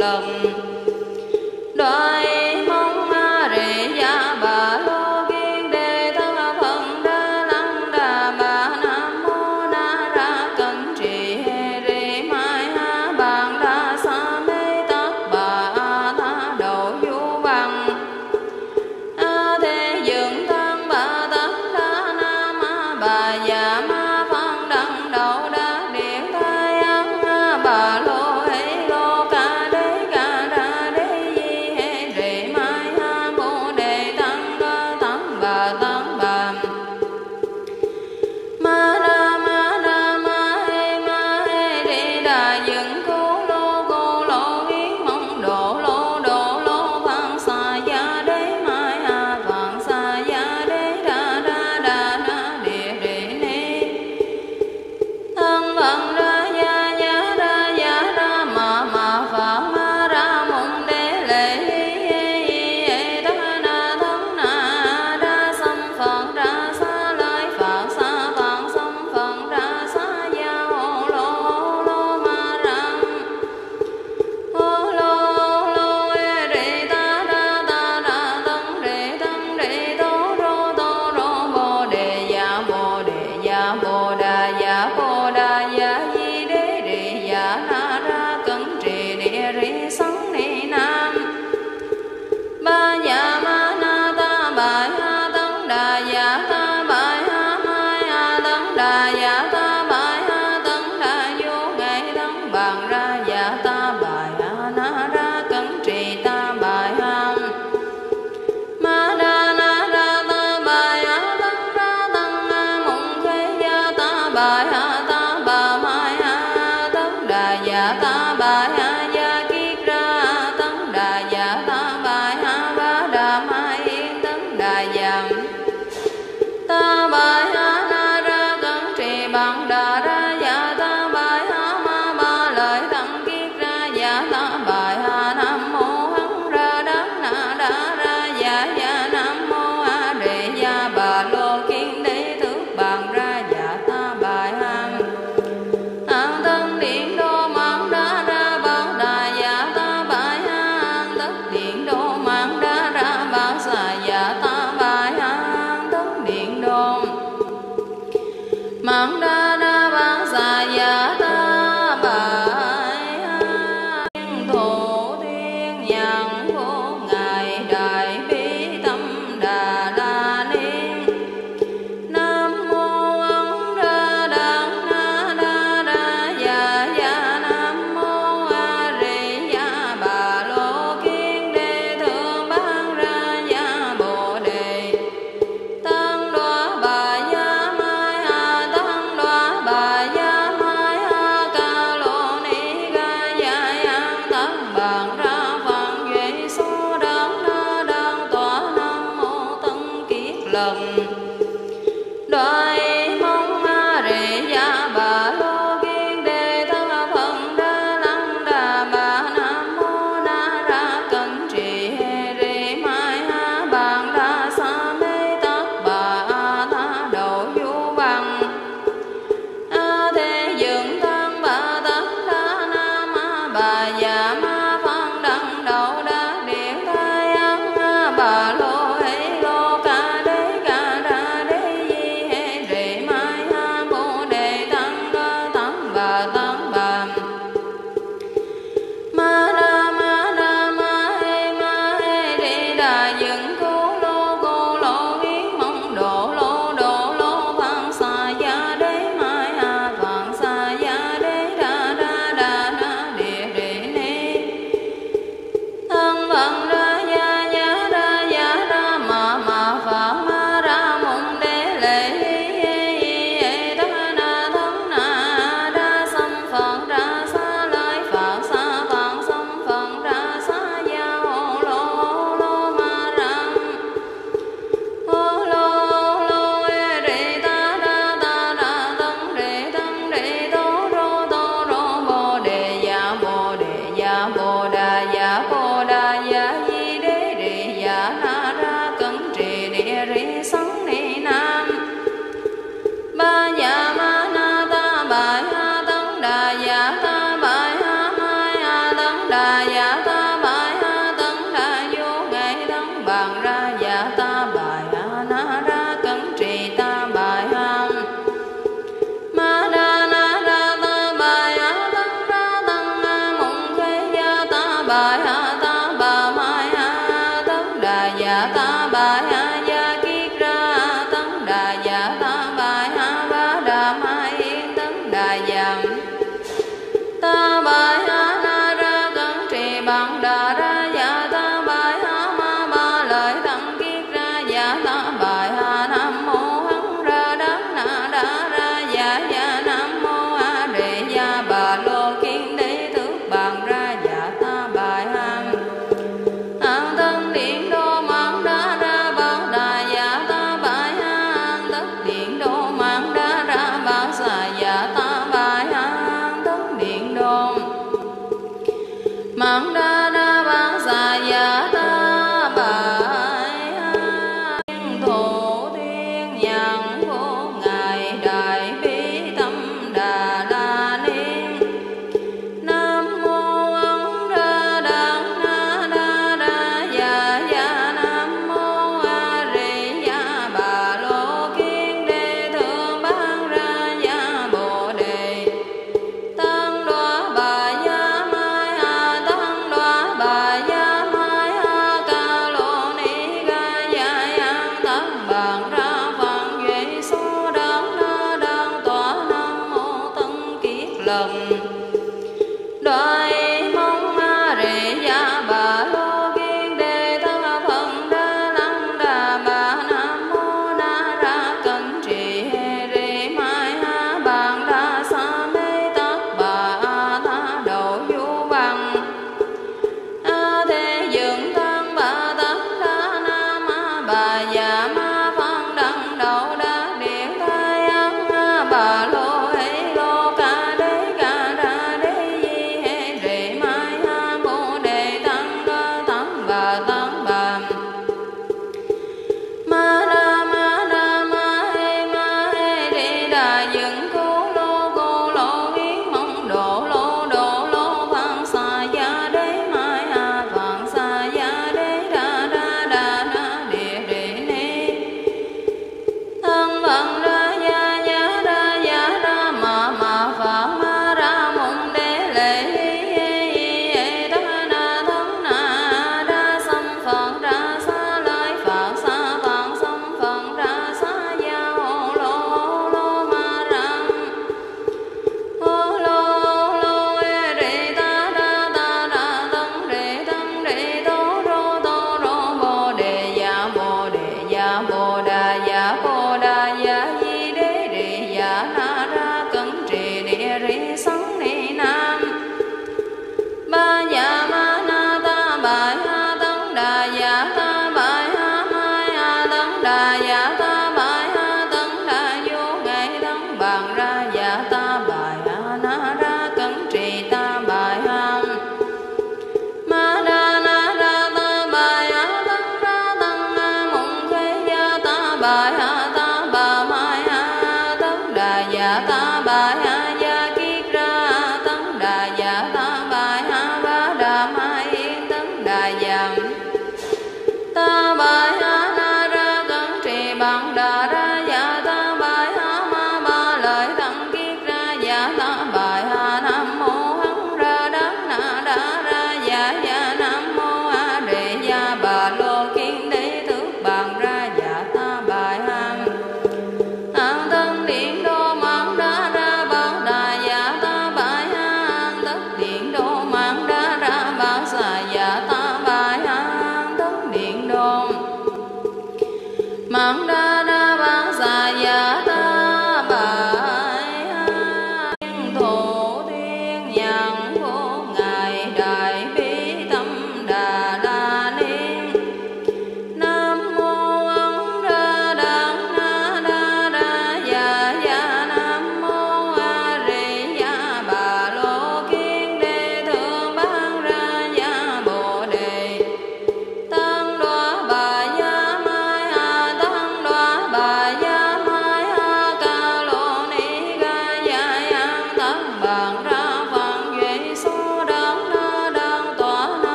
lần đoái mong rì gia bà lô kiên đề thân phần đa lăng đà bà nam mô na ra cẩn trì hê rì mai ha bàn đa sa mê tất bà tha độ du bằng thế dựng thân bà tất đa nam bà già ma phân đăng đậu đa điện thái ác bà lô hê lô ca đế ca đa bài ha ta bà mai ha tất đà dạ ta bài ha gia kiết ra tất đà dạ ta bài ha ba đà mai yên tất đà dạ ta bài ha na ra cẩn trì bằng đà ra dạ ta bài ha ma ba lợi tăng kiết ra dạ ta bài ha nam mô hằng ra đắc na đa ra dạ dạ nam mô a đệ gia bà lô kiên đế tước bàn ra dạ ta bài ha an thân điện đô mạng đa ra bát đà dạ ta bài ha an tất điện đô mạng đa ra bát xà dạ ta bài ha an tất điện đô mạng đa ra bát xà dạ ta bài ha thổ thiên nhãn vô ngài đại bi tâm đà la ni nam mô ấn đa đăng na đa đa dạ dạ nam mô a di đà bà lô kiên đế thượng ban ra dạ bồ đề tăng đoá bà gia mai ha tăng đoá bà gia mai ha ca lô ni ga dạ yang tăng bàn ra phạn duy số đăng na đăng tỏa nam mô tân kiết lần đoài mong a di đà bà lô kiên đế thân phần đa lăng đà bà nam mô na ra cẩn trì hê ri mai ha bàn đa sa mê tất bà a tha độ du bằng a thế dựng tăng bà tất đa nam a bà già ma phân đăng đậu đa điện thái ấn a bà lô hê lô ca đế ca ra đế di hê ri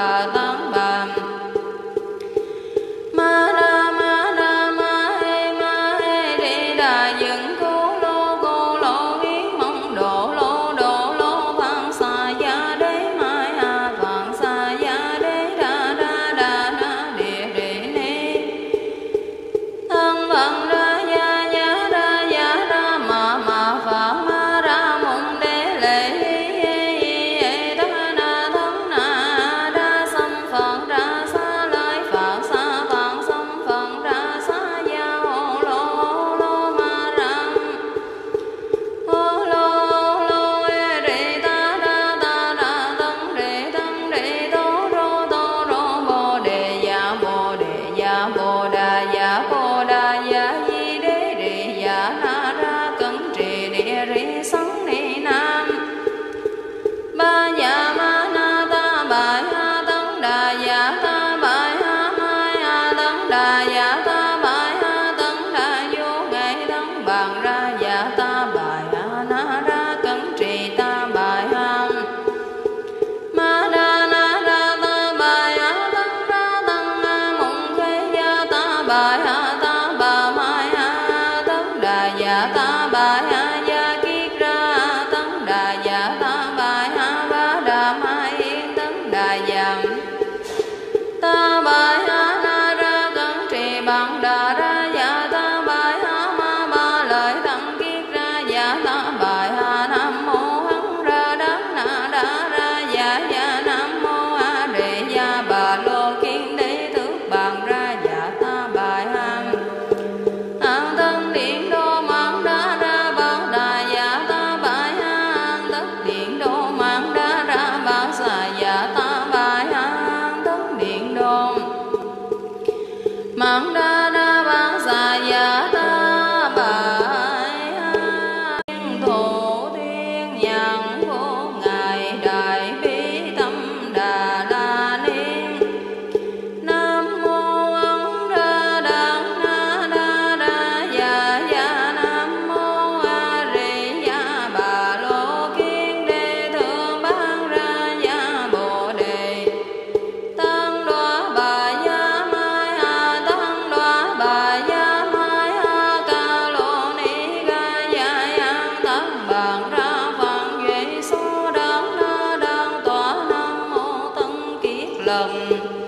bà tăng bà ma đa ma hê đi đà dựng cô lô yến mong độ lô phạn xà ya đế mai ha phạn xà ya đế đa na địa ni thân vận ra ya ra ma phạn ma ra mộng đế lệ thân na đa xâm phận ra xa lời phạn xâm phận ra xa ya lô ma ram lô rê ta ra tân rê tô rô bồ đề ya bồ đà ya di đế ya na ra cẩn trì địa ri sắn ni nam ba ya ma na ta bài ha tấn đà ya ta bài ha mai ha tấn đà ya ta bài ha tấn đà vô ngày tấn bàn ra ya ta bài ha na ra cẩn trì ta bài ha ma đa na ra ta bài ha tấn ra tấn mộng khê ya ta bài ha ta bà mai ha tấn đà ya ta bài ha ya kiết ra tấn đà ya ta bài ha ba đà mai yên tấn đà ya ta bài ha na ra cẩn trì bằng đà ra ya ta bài ha ma ba lợi tấn kiết ra ya ta bài ha nam mô hằng ra đắc na đa ra ya nam mô a đề ya bà lô kiên đế tước bàn ra ya ta bài ha an tân điện đô mạng đa ra bằng đà ya ta bài ha an tất điện đô mạng đa ra bằng xà ya ta bài ha an tất điện đô mạng đa ra bằng xà ya ta bài ha thổ thiên nhãn vô ngài đại bi tâm đà la ni nam mô ấn ra đăng na đa ya nam mô a di đà bà lô kiên đế thượng ban ra ya bồ đề tăng đoá bà ya mai ha tăng đoá bà ya mai ha ca lô ni ga ya tăng bàn ra phạn duy số đấng na đăng tỏa nam mô tân kiết lần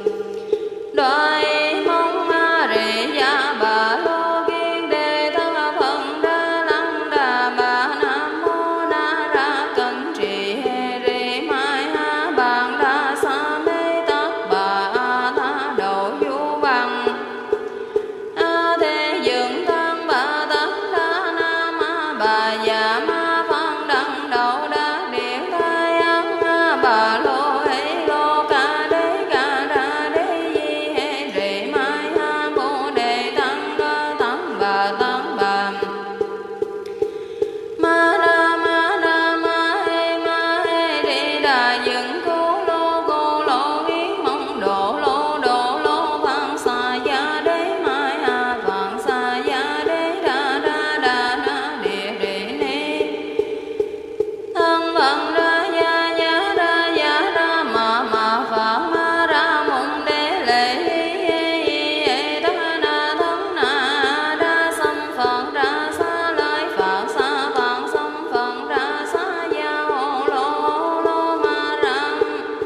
đoài mong a rệ ya bà lô kiên đề thân phần đa lăng đà bà nam mô na ra cẩn trì hê rê mai ha bàn đa sa mê tất bà a tha độ du bằng a thế dựng thân bà tất đa nam a bà ya ma phân đăng đậu đa điện thai ấn a bà lô hê lô ca đế ca ra đế di hê rê mai ha bồ đề tăng ca tăng bà ma hê đi đà dựng cô lô yến mong độ lô phạn xà ya đế mai ha phạn xà ya đế đa na địa ni thân vận ra ya ra ma phạn ma ra mộng đế lệ thân na đa xâm phận ra xa lời phạn xâm phận ra xa ya lô ma ram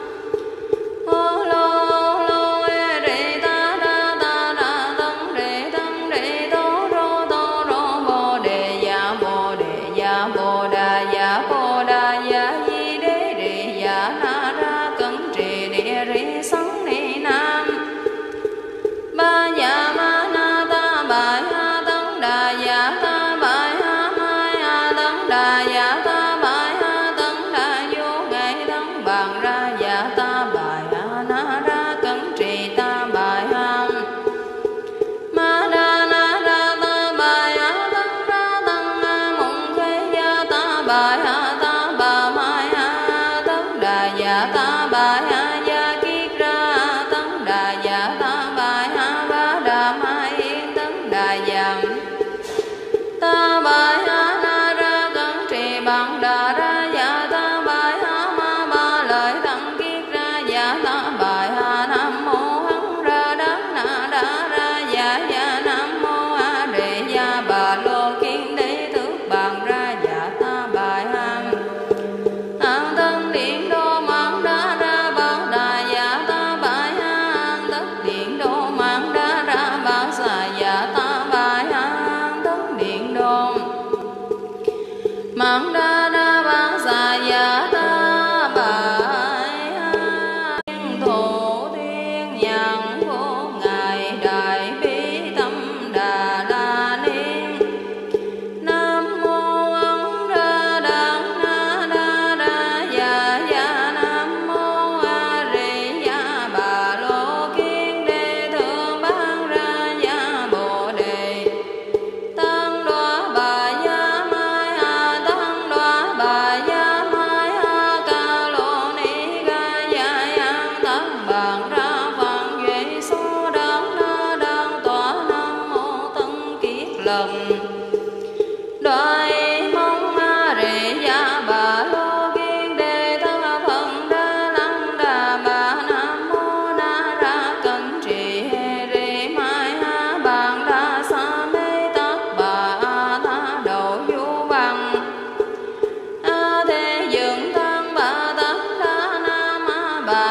lô rê ta ra tân rê tô rô bồ đề ya bồ đà ya di đế ya na ra cẩn trì địa ri sắn ni nam ba ya ma na ta bài ha tấn đà ya ta bài ha mai ha tấn đà ya ta bài ha tấn đà vô ngày tấn bàn ra ya ta bài ha na ra cẩn trì ta bài ha ma đa na ra ta bài ha tấn ra tấn mộng khê ya ta bài ha ta bà mai ha tấn đà ya ta bài ha ya kiết ra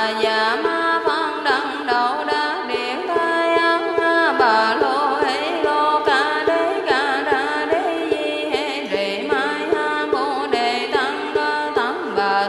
đà dạ ma phân đăng đậu đa điện thái ấn bà lô hê lô ca đế ca đa đế di hê rì mai ha bồ đề tăng đa tăng bà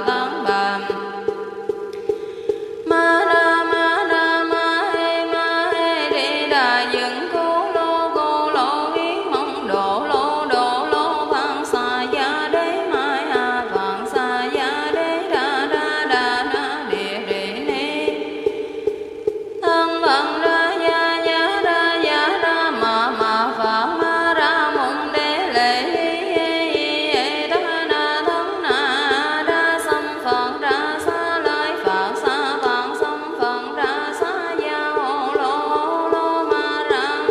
ma ra ma hê đi đà dựng cố lô yến mong độ lô phạn xà ya đế mai ha phạn xà ya đế đa địa ni thân phận ra ya ra ma phạn ma ra mong đế lệ thân na đa xâm phận ra xa lai phạn xâm phận ra xa ya ô lô ma ram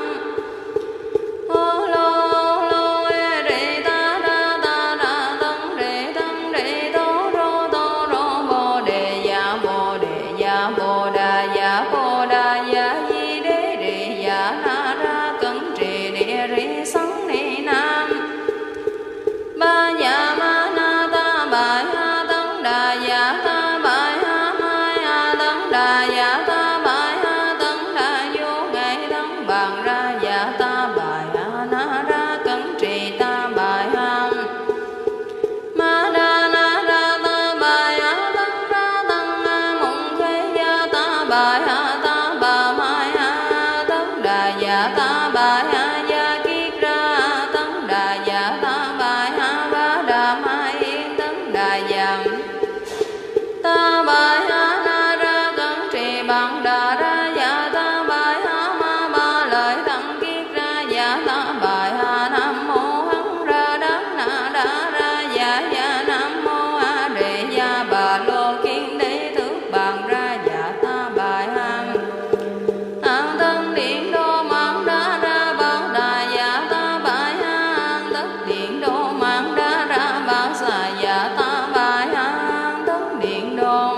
ô lô rê ta ra tân rê tô rô bồ đề ya bồ đà ya di đế rê ya na ra cẩn trì địa ri sắn ni nam ba ya ma na ta bà ya tấn đà ya ta bà ya ma ya tấn đà ya ta bà ya tấn đà vô ngại tấn bàn ra ya ta bà ya na ra cẩn trì ta bà ya ma đa na ra ta bà ya tấn ra tăng mộng thế ya ta bà ma ya tấn đà ya ta bà ya kiết ra tấn đà ya ta bà ya ba đà ma yên tấn đà ya ta bà ya na ra cẩn trì bằng đà ra ya ta bà ya ma ba lợi tăng kiết ra ya ta bà ya nam mô hằng ra đắc na đa ra ya nam mô a đề ya bà lô kiên đế tước bằng ra ya ta bà ya an thân điện đô mạng đa ra bằng đà ya ta bà ya an tất điện đô mạng đa ra bằng xà ya ta bà ya an tất điện đô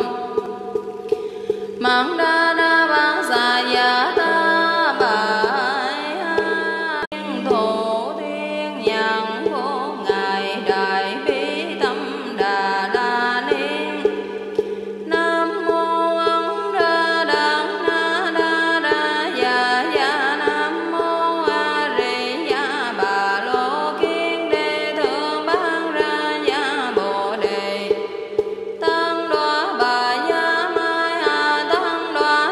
mạng đa ra bằng xà ya ta bà ya thổ thiên nhàn vô ngài đại bi tâm đà la ni nam mô ấn ra đăng na đa ra ya nam mô a di ya bà lô kiên đế thượng ban ra ya bồ đề tăng đoá bà ya mai ha tăng đoá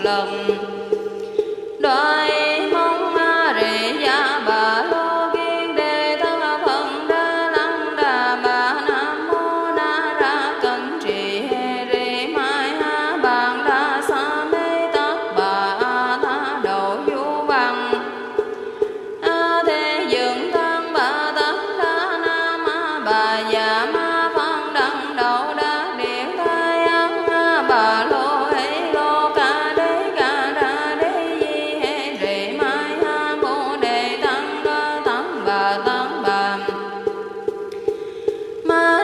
lần đoái mong rệ gia bà lô kiên đề thân phần đa lăng đà bà nam mô na ra cẩn trì hê rê mai ha bàn đa sa mê tất bà tha đầu du bằng thế dựng thân bà tất đa nam bà già ma phân đăng đầu đa điện thái ấn bà lô hê lô ca đế ca đa đế di hê rê mai ha bồ đề tăng ca tăng bà ma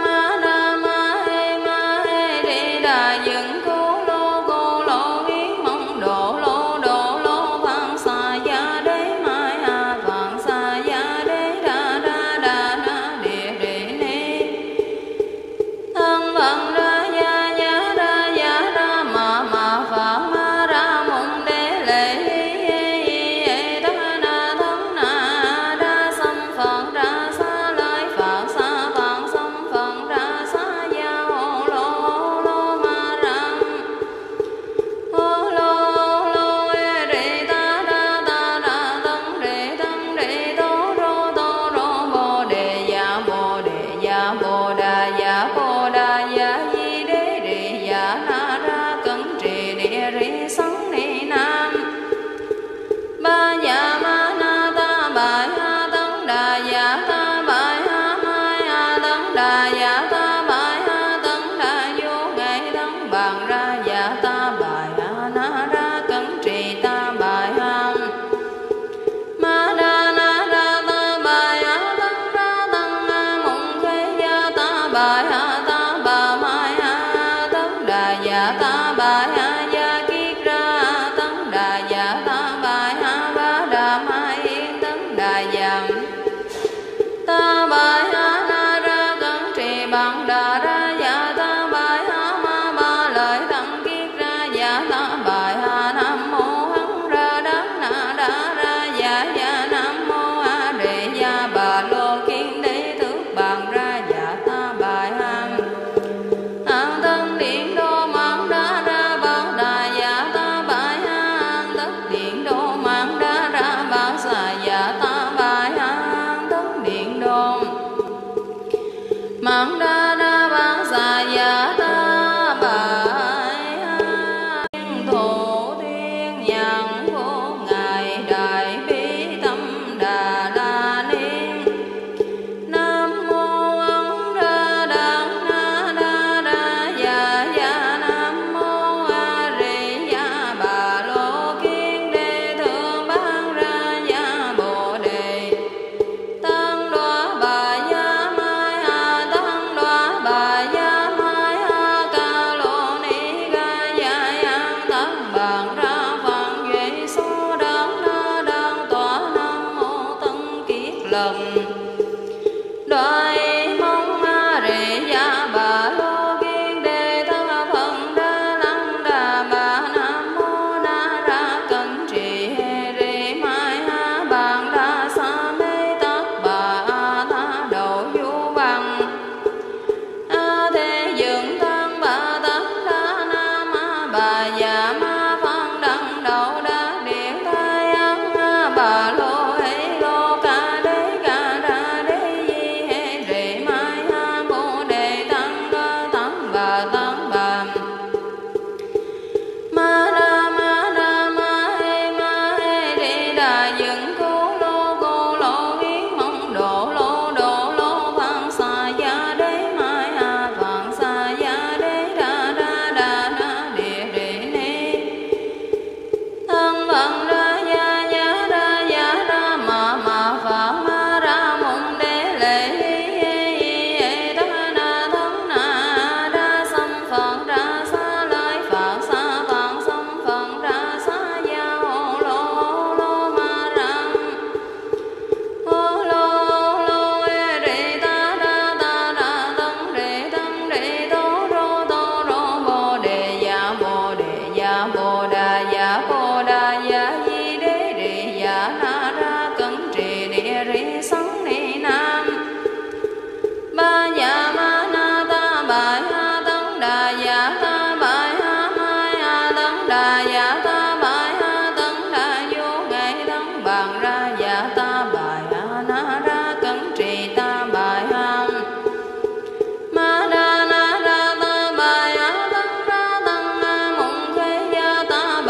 hê đi đà dựng cô lô yến mong độ lô phạn xà gia đế mai ha phạn xà gia đế đa địa ni thân phận ra gia mà phạn ma ra mộng đế lệ thân na đa xâm phận ra xa lời phạn xâm phận ra xa gia hồ lô ma ram hồ lô rê ta đa tân rê tố rô bồ đề ya bồ đà ya di đế rê ya na ra cẩn trì địa rê sắn ni nam ba ya ma na ta bà ha tấn đà ya ta bà ha mai ha tấn đà ya ta bà ha tấn đà vô ngày tấn bàn ra ya ta bà ha na ra cẩn trì ta bà ha ma đa na ra ta bà ha tấn ra tăng mộng khê ya ta bà ha ta bà mai ha tấn đà ya ta bà ha ya kiết ra tấn đà ya ta bà ha ba đà mai yên tấn đà ya ta bà ha na ra cẩn trì bằng đà ra ya ta bà ha ma ba lợi tăng kiết ra ya ta bà ha nam mô hằng ra đắc na đa ra ya nam mô a đề ya bà lô kiên đế thước bàn ra ya ta bà ha an thân điện đô mang đa ra bà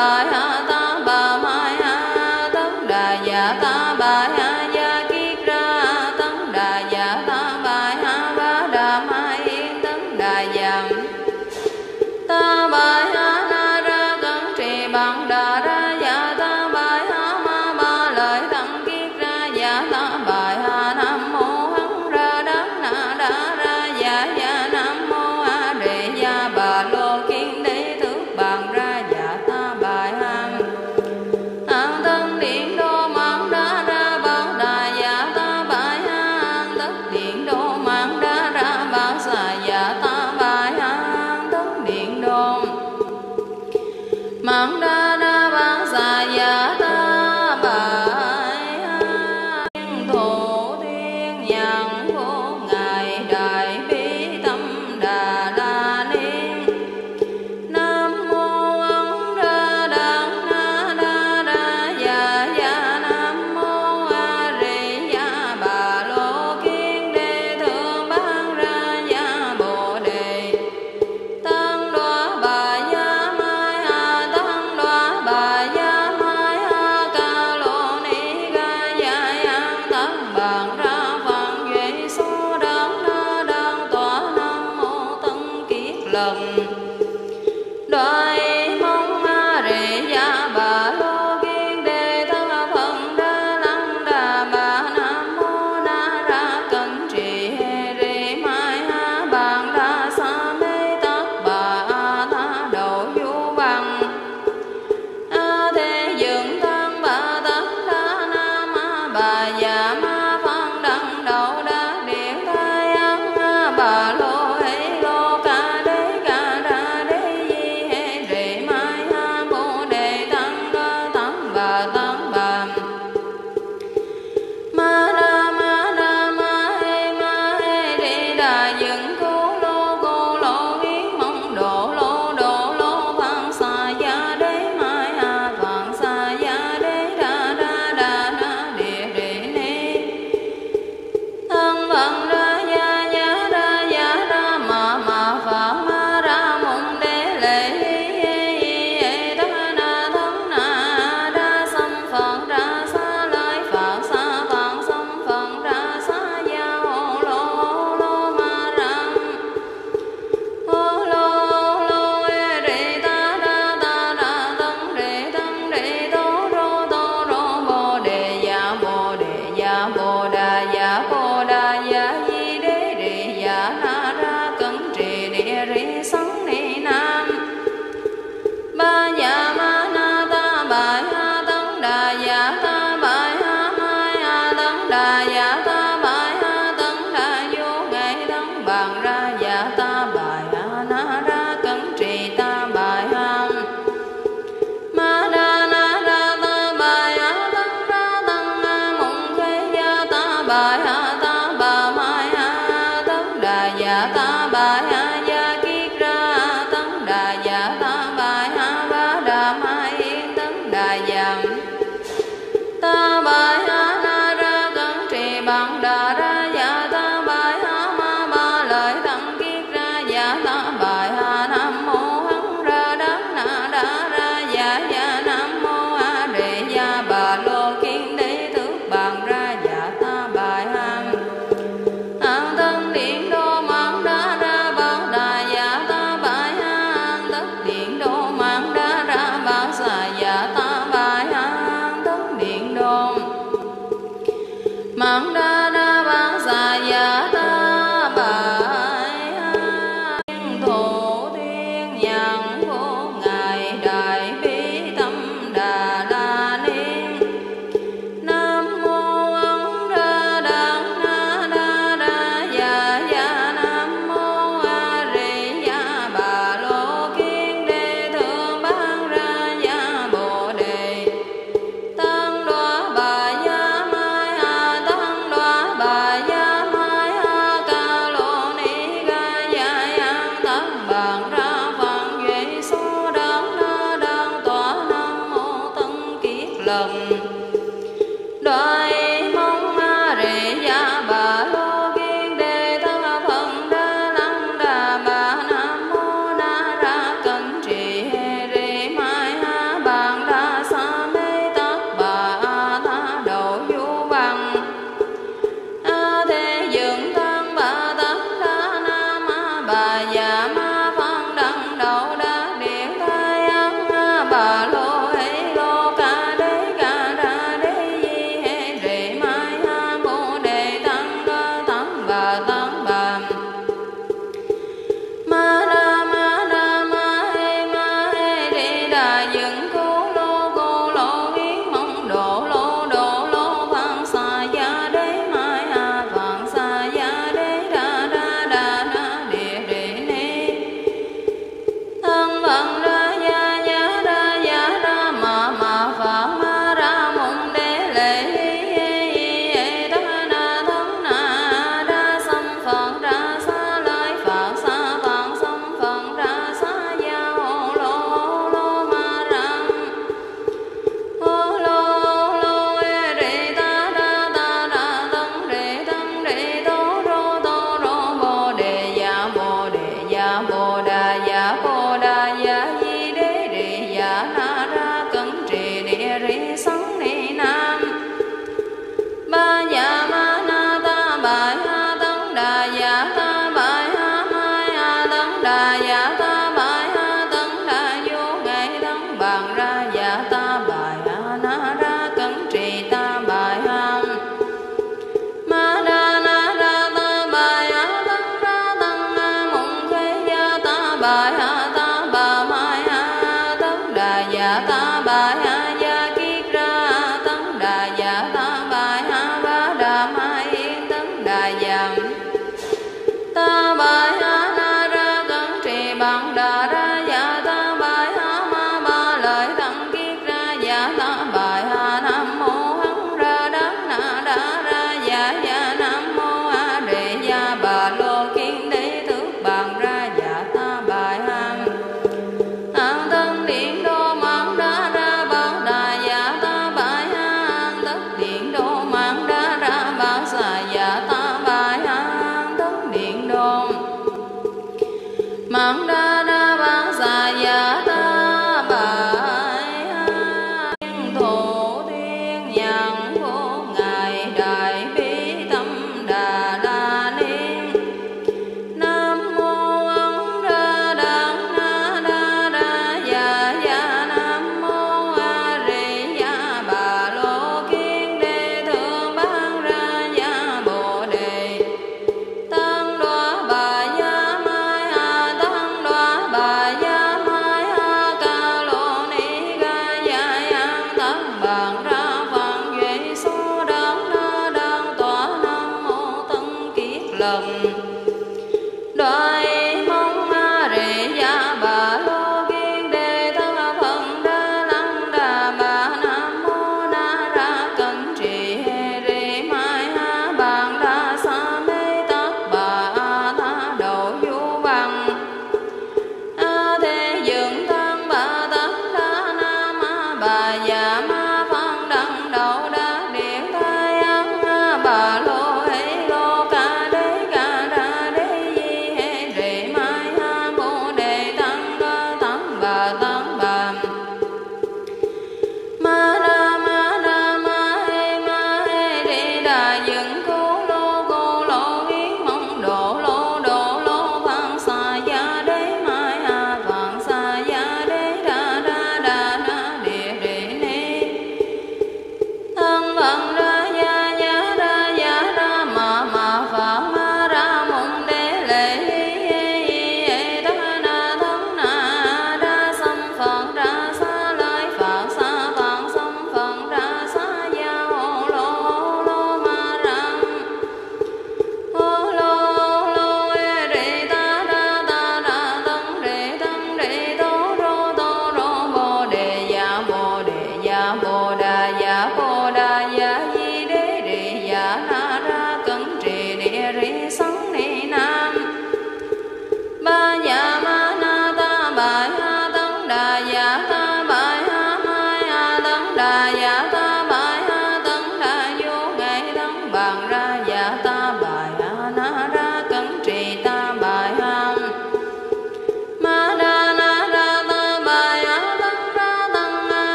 bài ha ta bà mai ha tấn đà dạ ta bài ha gia kiết ra tấn đà dạ ta bài ha ba đà mai yên tấn đà dạ ta bài ha na ra cẩn trì bằng đà ra dạ ta bài ha ma ba lợi tấn kiết ra dạ ta bài ha nam mô hằng ra đắc na đa ra dạ dạ nam mô a di đà bà lô kiên đế tước bằng ra dạ ta bài ha an thân điện đô mạng đa ra bảo đà dạ ta bài ha an tất điện đô mạng đa ra bảo xà dạ ta bài ha an tất điện đô mạng đa ra bảo xà dạ ta bài ha thổ thiên nhãn vô ngài đại bi tâm đà la ni nam mô ấn đa đăng na đa đa dạ dạ nam mô a di đà bà lô kiên đế thượng ban ra dạ bồ đề tăng đoá bà gia mai ha tăng đoá bà gia mai ha ca lô ni ga dạ yang tăng bàn ra phạn duy số đăng na đăng tỏa nam mô tân kiết lần đoái mong a di đà bà lô kiên đế thân phần đa lăng đà bà nam mô na ra cẩn trì hê ri mai ha bàn đa sa mê tất bà a tha đầu du bằng a thế dựng thân bà tất đa nam a bà già ma phân đăng đầu đa điện thái ân a bà lô hê lô ca đế ca đa đế di hê ri mai ha bồ đề tăng đa tăng bà ma hê đi đà dựng cô lô yến mong độ lô phạn xà ya đế mai ha phạn xà ya đế đa đa đa na địa địa ni thân phận ra ya ra ma phạn ma ra mộng đế lệ hi đa na thân na đa xâm phận ra xa lợi phạn xâm phận ra xa ya hồ lô ma ram hồ lô ri ta ra tân ri tô rô bồ đề ya bồ đà ya di đế ri ya na ra cẩn trì địa ri sắn ni nam ba ya ma na ta bài ha tấn đà ya ta bài ha mai ha tấn đà ya ta bài ha tấn đà vô ngại tấn bàn ra ya ta bài ha na ra cẩn trì ta bài ha ma đa na ra ta bài ha tấn ra tấn a mộng khế ya ta bài ha ta bà mai ha tấn đà ya ta bài ha ya kiết ra tấn đà ya ta bài ha ba đà mai yên tấn đà ya ta bài ha na ra cẩn trì bằng đà ra ya ta bài ha ma ba lợi tấn kiết ra ya ta bài ha nam mô hằng ra đắc na đa ra ya ya nam mô a di đà bà lô kiên đế tước bàn ra ya ta bài ha an thân điện đô mạng đa ra bảo đà ya ta bài ha an tất điện đô mạng đa ra bảo xà ya ta bài ha an tất điện đô mạng đa ra bảo xà ya ta bài ha thổ thiên nhãn vô ngài đại bi tâm đà la ni nam mô ấn đa đăng na đa đa dạ dạ nam mô a di đà bà lô kiên đế thượng ban ra dạ bồ đề tăng đoá bà gia mai ha tăng đoá bà gia mai ha ca lô ni ga dạ yang tăng bàn ra phạn duy số đăng na đăng tỏa nam mô tân kiết lần đoái mong a di đà bà lô kiên đế thân phần đa lăng đà bà nam mô na ra cẩn trì hê ri mai ha bà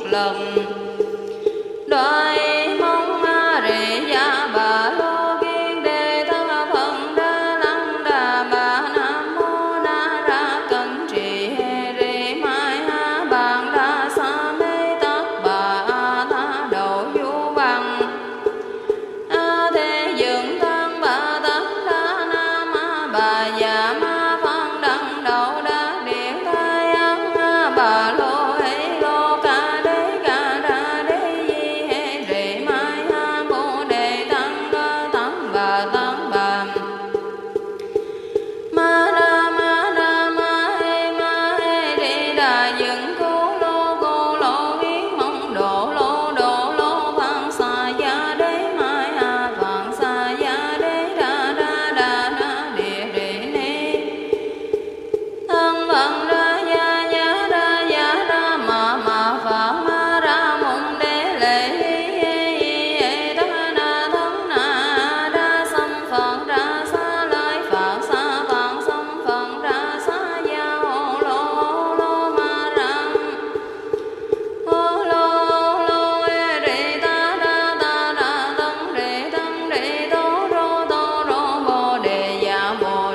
lần. Đoại mong a rì gia bà lô kiên đề tha phần đa lăng đà bà nam mô na ra cẩn trì hê rì mai ha bàn đa sa mê tất bà a tha đầu du bằng. A thế dựng thân bà tất đa nam a bà già ma phân đăng đầu đa điện thai ân a bà lô hê lô ca đế ca đa đế di hê rì mai ha bồ đề tăng đa tăng bà ma hê đi đà dựng cô lô yến mong độ lô văn sa gia đế mai ha văn sa gia đế đa na địa ni thân vận ra ya ma phật ra mộng đế lệ đa na thân na đa xâm phật ra xa lợi phật xa phật xâm phật ra xa ya hồ lô ma răng hồ lô rì ta ra tân rì tô rô bồ đề ya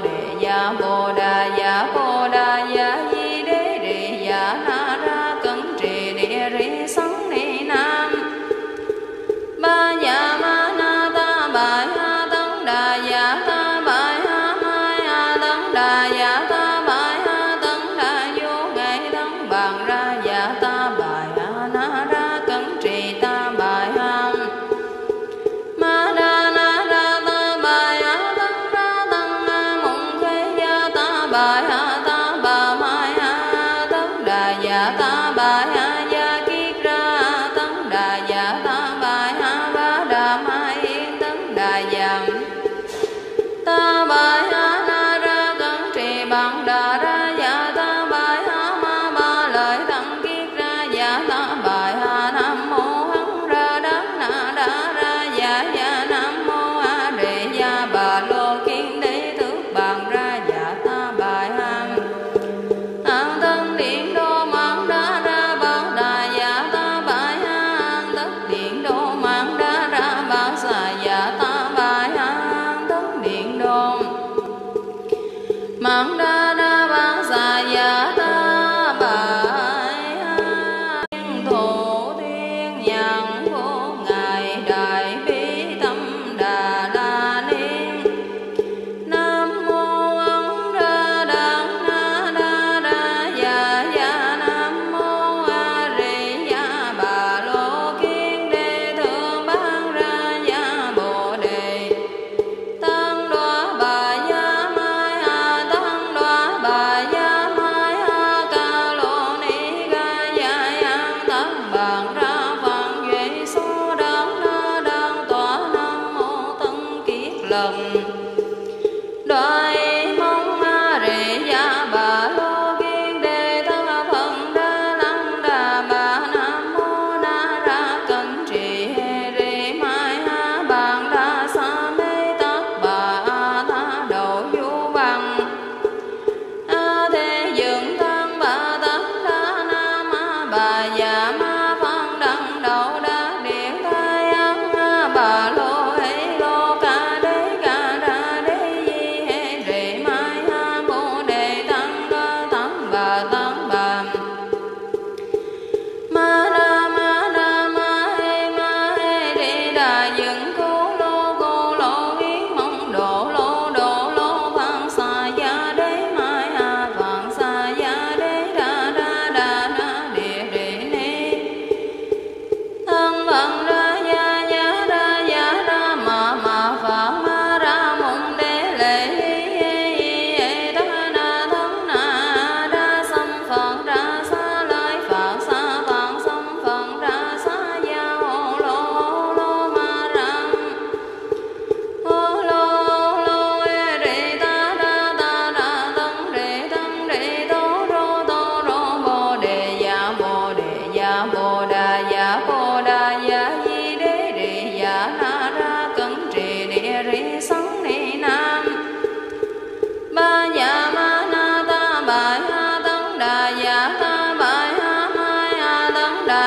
bồ đà ya di đế rì ya na ra cẩn trì địa rì sắn ni nam ba ya ma na ta bài ha tấn đà ya ta bài ha mai ha tấn đà ya ta bài ha tấn đà vô ngày tấn bàn ra ya ta bài ha na ra cẩn trì ta bài ha ma đa na ra ta bài ha tấn ra tăng a mộng khê ya ta bài ha ta bà mai ha tấn đà ya ta bài ha ya kiết ra tấn đà ya ta bài ha ba đà mai yên tấn đà ya ta bài ha na ra cẩn trì bằng đà ra ya ta bài ha ma ba lợi tăng kiết ra ya ta bài ha nam mô hằng ra đắc na đa ra ya nam mô a rì ya bà lô kiên đế thước bàn ra ya ta bài ha an thân điện đô mạng đa ra bằng đà ya ta bài ha an tất điện đô mạng đa ra bằng xà ya ta bài ha an tất điện đô mạng đa ra bằng xà ya ta bài ha thổ thiên nhãn vô ngài đại bi tâm đà la ni nam mô ấn ra đăng na đa ya nam mô a rì ya bà lô kiên đế thượng ban ra ya bồ đề tăng đoá bà ya mai ha tăng đoá bà ya mai ha ca lô ni ga ya yang tăng bàn ra phần duy số đấng na đăng tỏa nam mô tân kiết lần. Đoại mong a rì gia bà lô kiên đề tha phần đa lăng đà bà nam mô na ra cẩn trì hê rì mai ha bàn đa sa mê tất bà a tha đầu du bằng. A thế dựng thân bà tất đa nam a bà già ma phân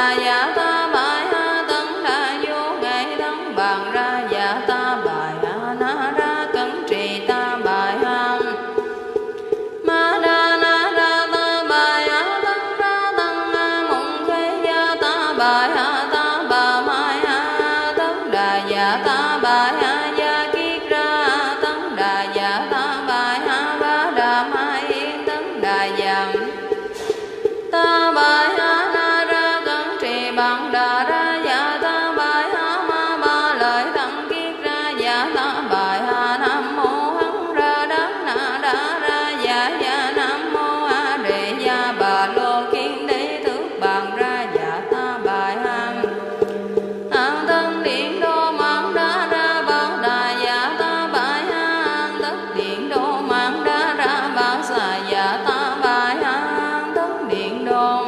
đà dạ ta bài ha tấn đà vô nghệ tấn bàn ra dạ ta bài ha na ra cẩn trì ta bài ha ma đa na ra ta bài ha tấn ra tăng ha mộng khế gia ta bài ha ta bà mai ha tấn đà dạ ta bài ha gia kiết ra tấn đà dạ ta bài ha ba đà mai yên tấn đà dạ ta bài ha na ra cẩn trì bằng đà ra dạ ta bài ha ma ba lợi tăng kiết ra dạ ta bài ha nam mô hằng ra đắc na đa ra dạ dạ nam mô a đệ gia bà lô kiên đế thức bằng ra dạ ta bài ha an tân điện đô mạng đa ra bảo đà dạ ta bài ha an tất điện đô mạng đa ra bảo xà dạ ta bài ha an tất điện đô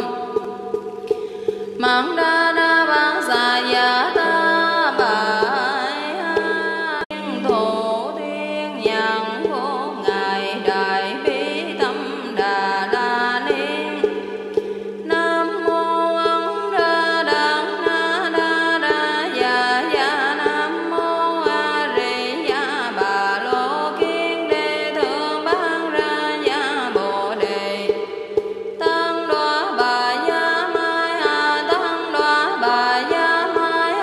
mạng đa ra bảo xà dạ ta bài ha thổ thiên nhàn vô ngài đại bi tâm đà la ni nam mô ấn ra đặng na đa ra dạ dạ nam mô a di đà bà lô kiên đế thượng ban ra dạ bồ đề tăng đoá bà gia mai ha tăng đoá bà gia mai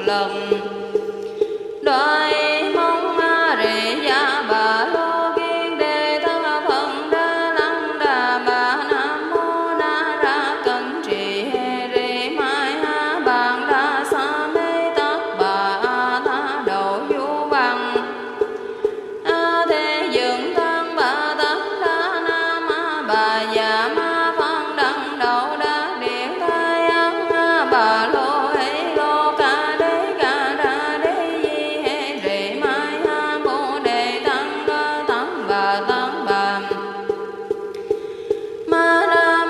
lần. Đoại mong a rì gia bà lô kiên đề tha phần đa lăng đà bà nam mô na ra cẩn trì hê rì mai ha bàn đa sa mê tất bà a tha đầu du bằng. A thế dựng tăng bà tất đa nam a bà già ma phân đăng đầu đa điện thái ấn a bà lô hê lô ca đế ca đa đế di hê rì mai ha bồ đề tăng đa tăng bà ma đa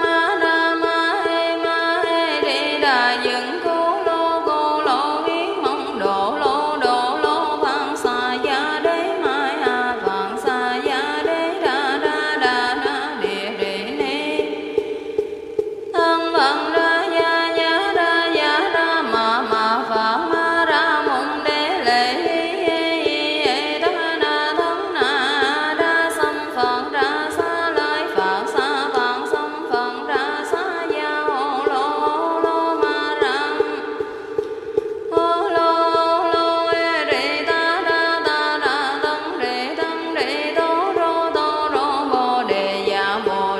ma hê đi đà dựng cô lô yến mong độ lô văn xa gia đế mai ha văn xa gia đế đa na địa ni thân vận ra ya ra ma phật ma ra mộng đế lệ hi đa na thân na đa xâm phật ra xa lời phật xa phật xâm phật ra xa ya hồ lô ma ram hồ lô rì ta ra tân rì tố rô bồ đề ya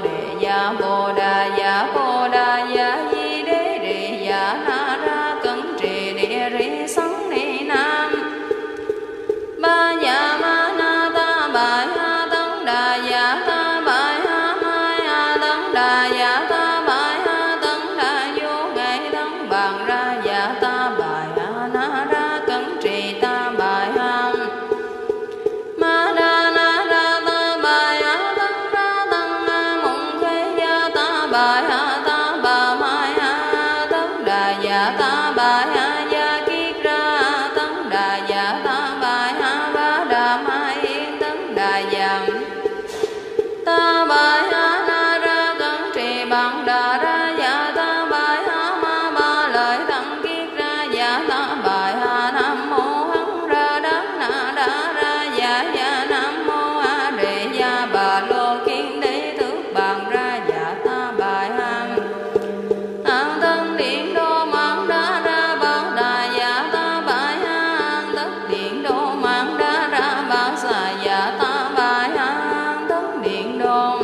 bồ đà ya di đế rì ya na ra cẩn trì địa rì sắn ni nam ba ya ma na ta bài ha tấn đà ya ta bài ha mai ha tấn đà ya ta bài ha tấn đà vô ngày tấn bàn ra ya ta bài ha na ra cẩn trì ta bài ha ma đa na ra ta bài ha tấn ra tăng a mộng khê ya ta bài ha ta bà mai ha tấn đà ya ta bài ha ya kiết ra tấn đà ya ta bài ha ba đà mai yên tấn đà ya ta bài ha na ra cẩn trì bằng đà ra ya ta bài ha ma ba lợi tăng kiết ra ya ta bài ha nam mô hằng ra đắc na đa ra ya nam mô a rì ya bà lô kiên đế thước bàn ra ya ta bài ha an tân điện đô mạng đa ra bằng đà ya ta bài ha an tất điện đô mạng đa ra bằng xà ya ta bài ha an tất điện đô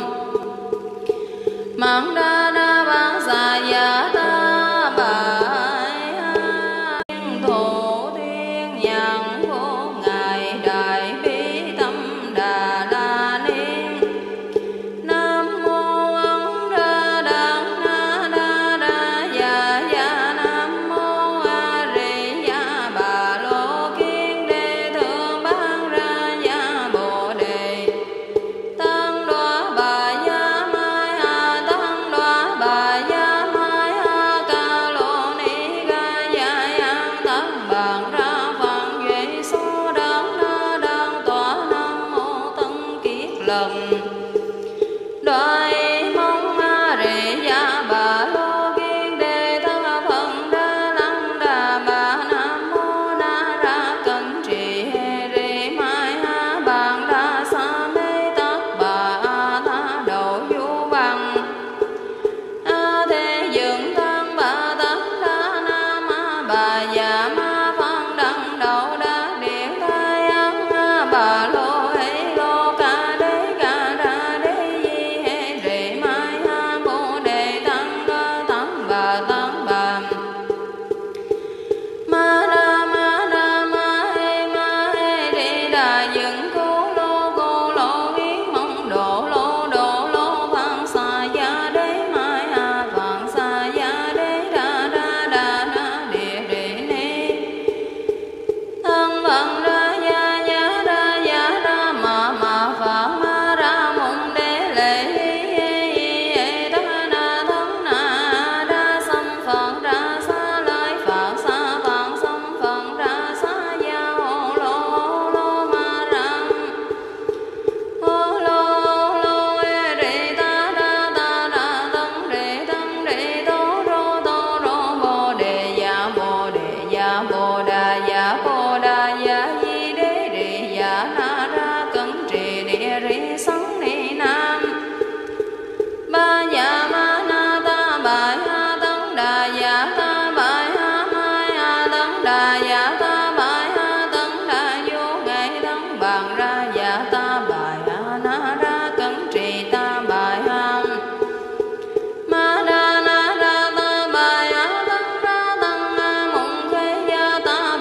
mạng đa ra bằng xà ya ta bài ha thổ thiên nhãn vô ngài đại bi tâm đà la ni nam mô ấn ra đăng na đa ya nam mô a rì ya bà lô kiên đế thượng ban ra ya bồ đề tăng đoá bà ya mai ha tăng đoá bà ya mai ha ca lô ni ga ya an tăng bàn ra phật duy số đấng na đăng tỏa nam mô tân kiết lần. Đoại mong a rì gia bà lô kiên đề tha phần đa lăng đà bà nam mô na ra cẩn trì hê rì mai ha bàn đa sa mê tất bà a tha đầu du bằng. A thế dựng tăng bà tất đa nam a bà già ma phân đăng đầu đa điện thái ấn a bà lô hê lô ca đế ca đa đế di hê rì mai ha bồ đề tăng đa tăng bà ma hê đi đà dựng cô lô yến mong độ lô văn xa gia đế mai ha văn xa gia đế đa na địa ni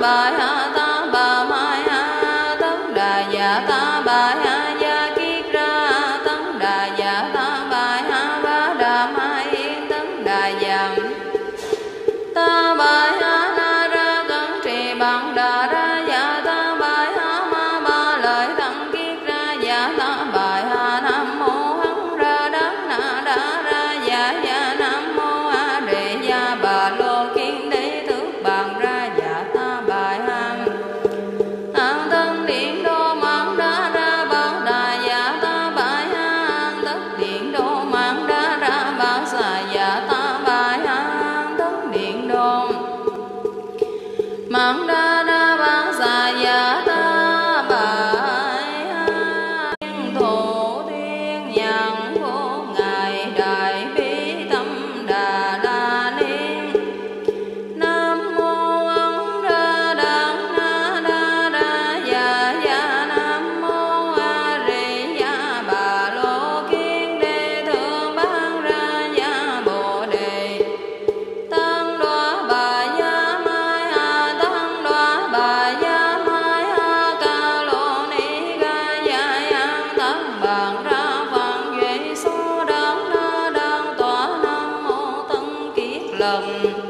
bài ha ta bà mai ha tấn đà dạ ta bài ha gia kiết ra tấn đà dạ ta bài ha ba đà mai yên tấn đà dạ ta bài ha na ra cẩn trì bằng đà ra dạ ta bài ha ma ba lợi tăng kiết ra dạ ta bài ha nam mô hằng ra đắc na đa ra dạ dạ nam mô a đệ gia bà lô kiên đế thước bằng ra dạ ta bài ha an tân điện đô mạng đa ra bảo đà dạ ta bài ha an tất điện đô mạng đa ra bảo xà dạ ta bài ha an tất điện đô mạng đa ra bảo xà dạ ta bài ha thổ thiên nhàn vô ngài đại bi tâm đà la ni nam mô ấn ra đăng na đa ra dạ dạ nam mô a di đà bà lô kiên đế thượng ban ra dạ bồ đề tăng đoá bà gia mai ha tăng đoá bà gia mai ha ca lô ni ga dạ yang tăng bằng ra phật duy số đấng na đăng tỏa nam mô tân kiết lần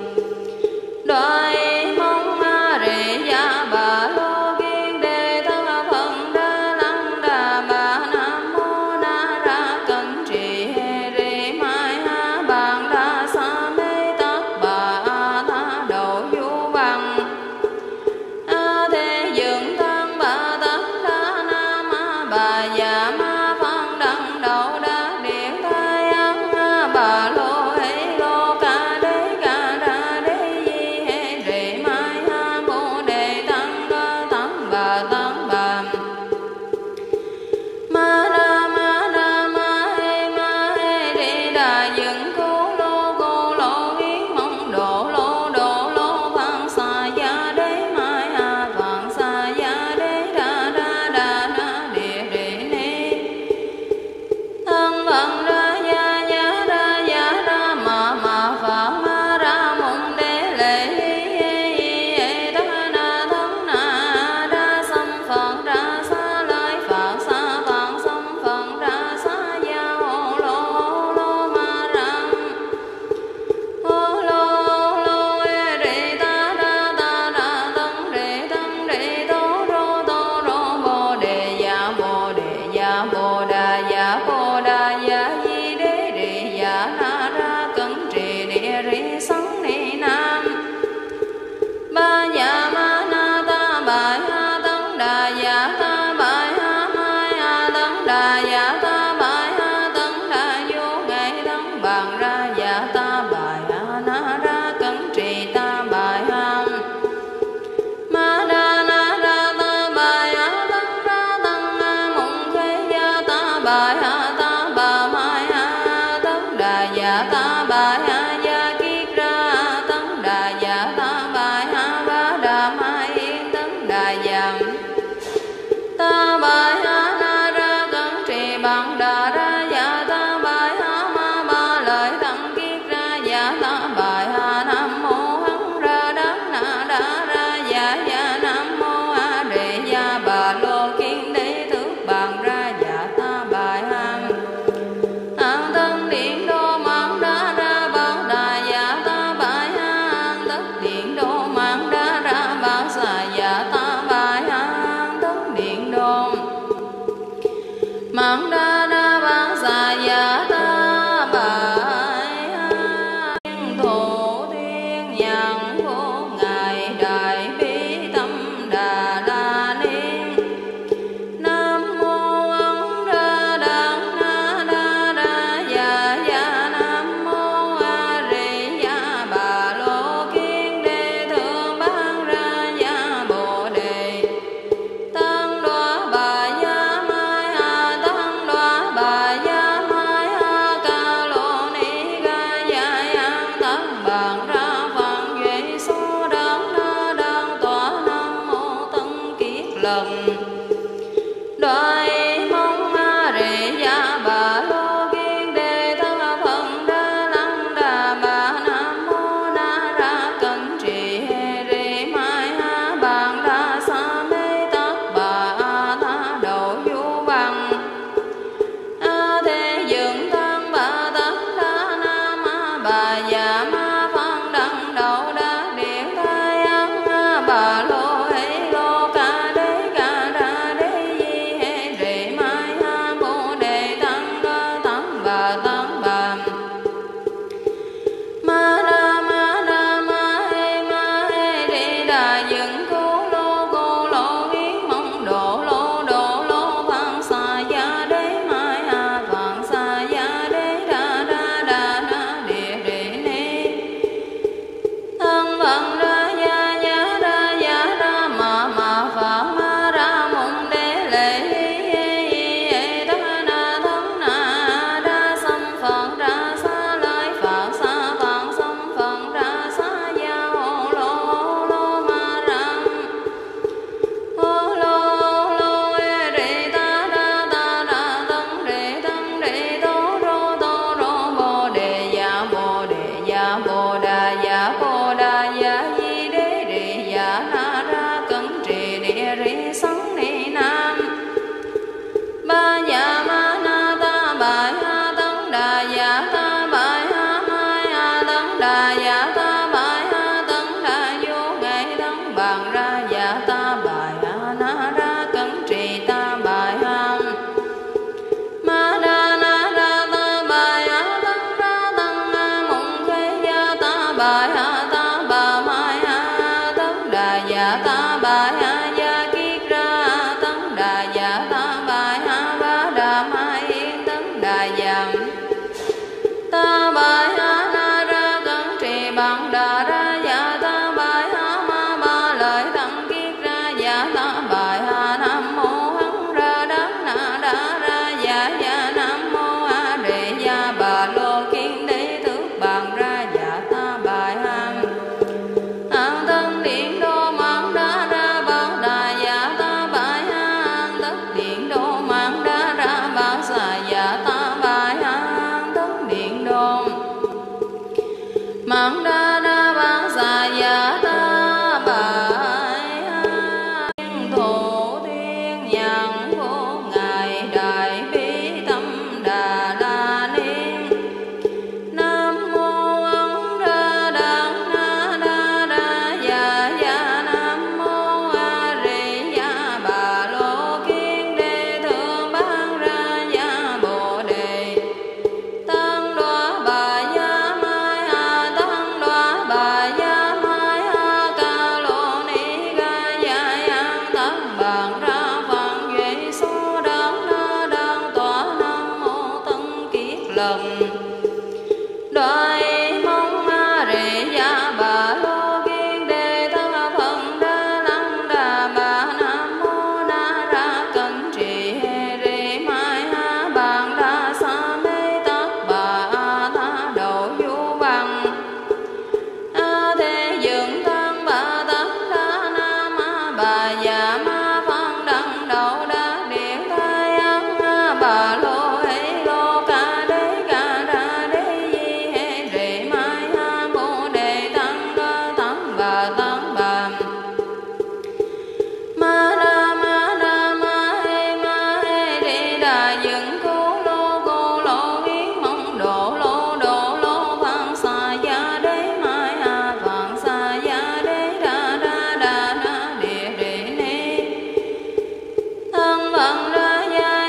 đoại mong a di đà bà lô kiên đế thân phần đa lăng đà bà nam mô na ra cẩn trì hê ri mai ha bàn đa sa mê tất bà a tha đầu du bằng a thế dựng tăng bà tất đa nam a bà già ma phân đăng đầu đa điện thái ấn a bà lô hê lô ca đế ca ra đế di hê ri mai ha bồ đề tăng đa tăng bà ma ra ma hê đi đà dựng cố lô yến mong độ lô phạn xà gia đế mai ha phạn xà gia đế đa na địa ni thân phận ra gia ra mà phạn ma ra mong đế lệ hi tất na thân na đa xâm phận ra xa lời phạn xâm phận ra xa gia ô lô ma ram ô lô e rì ta ra tân rì tô rô bồ đề dạ bồ đà dạ di đế rì dạ na ra cẩn trì địa rì sắn ni nam ba dạ ma na ta bài ha tấn đà dạ ta bài ha mai ha tấn đà dạ ta bài ha tấn đà vô ngại tấn bằng ra dạ ta bài ha na ra cẩn trì ta bài ha ma đa na ra ta bài ha tấn ra tăng a mộng thế gia ta bài ha ta bà mai ha tấn đà dạ ta bài ha gia kiết ra tấn đà dạ ta bài ha ba đà mai yên tấn đà dạ ta bài ha na ra cẩn trì bằng đà ra dạ ta bài ha ma ba lợi tăng kiết ra dạ ta bài ha nam mô hằng ra đắc na đa ra dạ dạ nam mô a di đà bà lô kiên đế thước bằng ra dạ ta bài ha an tân điện đô mạng đa ra bảo đà dạ ta bài ha an tất điện đô mạng đa ra bảo xà dạ ta bài ha an tất điện đô mạng đa ra bảo xà dạ ta bài ha thổ thiên nhàn vô ngài đại bi tâm đà la ni nam mô ấn ra đăng na đa ra dạ dạ nam mô a di đà bà lô kiên đế thượng ban ra dạ bồ đề tăng đoá bà gia mai ha tăng đoá bà gia mai ha ca lô ni ga dạ yang tăng bằng ra phật duy số đấng na đa bà lô hê lô ca đế ca ra đế di hê rê mai ha bồ đề tăng ca tăng bà ma ra ma hê đi đà dựng cô lô yến mong độ lô phang xa gia đế mai ha phang xa gia đế đa na địa ni thân vận ra ya ma phạn ma ra mộng đế lệ đa na thân na đa xâm phận ra xa lời phạn xa phạn xâm phận ra xa ya hồ lô ma ram hồ lô rê ta ra tân rê tô rô bồ đề ya bồ đà ya di đế rê ya na ra cẩn trì địa ri sắn ni nam ba ya ma na ta bài ha tấn đà ya ta bài ha mai ha tấn đà ya ta bài ha tấn đà vô ngày tấn bàn ra ya ta bài ha na ra cẩn trì ta bài ha ma đa na ra ta bài ha tấn ra tăng mộng khê ya ta bài ha ta bà mai ha tấn đà ya ta bài ha ya kiết ra tấn đà ya ta bài ha ba đà mai yên tấn đà ya ta bài ha na ra cẩn trì bằng đà ra ya ta bài ha ma ba lợi tăng kiết ra ya ta bài ha nam mô hằng ra đắc na đa ra ya nam mô a đề ya bà lô kiên đế tước bàn ra ya ta bài ha an tân điện đô mạng đa ra bằng đà ya ta bài ha an tất điện đô mạng đa ra bằng xà ya ta bài ha an tất điện đô mạng đa ra bằng xà ya ta bài ha thổ thiên nhãn vô ngài đại bi tâm đà la ni nam mô ấn ra đăng na đa ya nam mô a di đà bà lô kiên đế thượng ban ra ya bồ đề tăng đoá bà ya mai ha tăng đoá bà ya mai ha ca lô ni ga ya tăng bàn ra phạn duy số đăng na đăng tỏa nam mô tân kiết lần đoài mong a rệ ya bà lô kiên đế thân phần đa lăng đà bà nam mô na ra cẩn trì hê rê mai ha bàn đa sa mê tất bà a tha độ du bằng a thế dựng tăng bà tất đa nam a bà ya ma phân đăng đậu đa điện thai ăn bà lô hê lô ca đế ca ra đế di hê rê mai ha bồ đề tăng ca tăng bà ma hê đi đà dựng cô lô yến mong độ lô phang xa gia đế mai ha phang xa gia đế đa na địa ni thân vận ra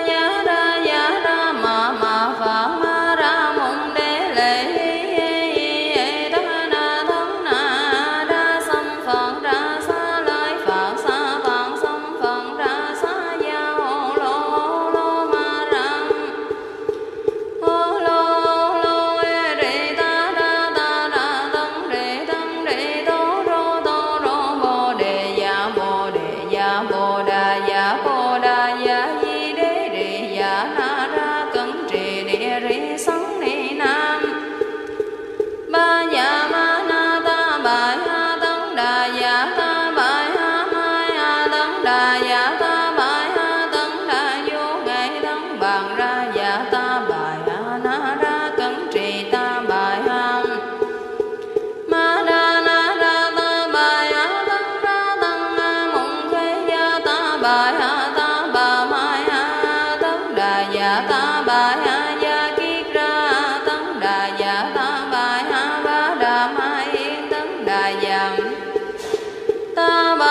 ya ma phạn ma ra mộng đế lệ đa na thân na đa xâm phận ra xa lời phạn xa phạn xâm phận ra xa ya hồ lô ma ram hồ lô rê ta ra tân rê tô rô bồ đề ya bồ đà ya di đế rê ya na ra cẩn trì địa ri sắn ni nam ba ya ma na ta bài ha tấn đà ya ta bài ha mai ha tấn đà ya ta bài ha tấn đà vô ngày tấn bàn ra ya ta bài ha na ra cẩn trì ta bài ha ma đa na ra ta bài ha tấn ra tăng mộng khê ya ta bài ha ta bà mai ha tấn đà ya ta bài ha ya kiết ra tấn đà ya ta bài ha ba đà mai yên tấn đà ya ta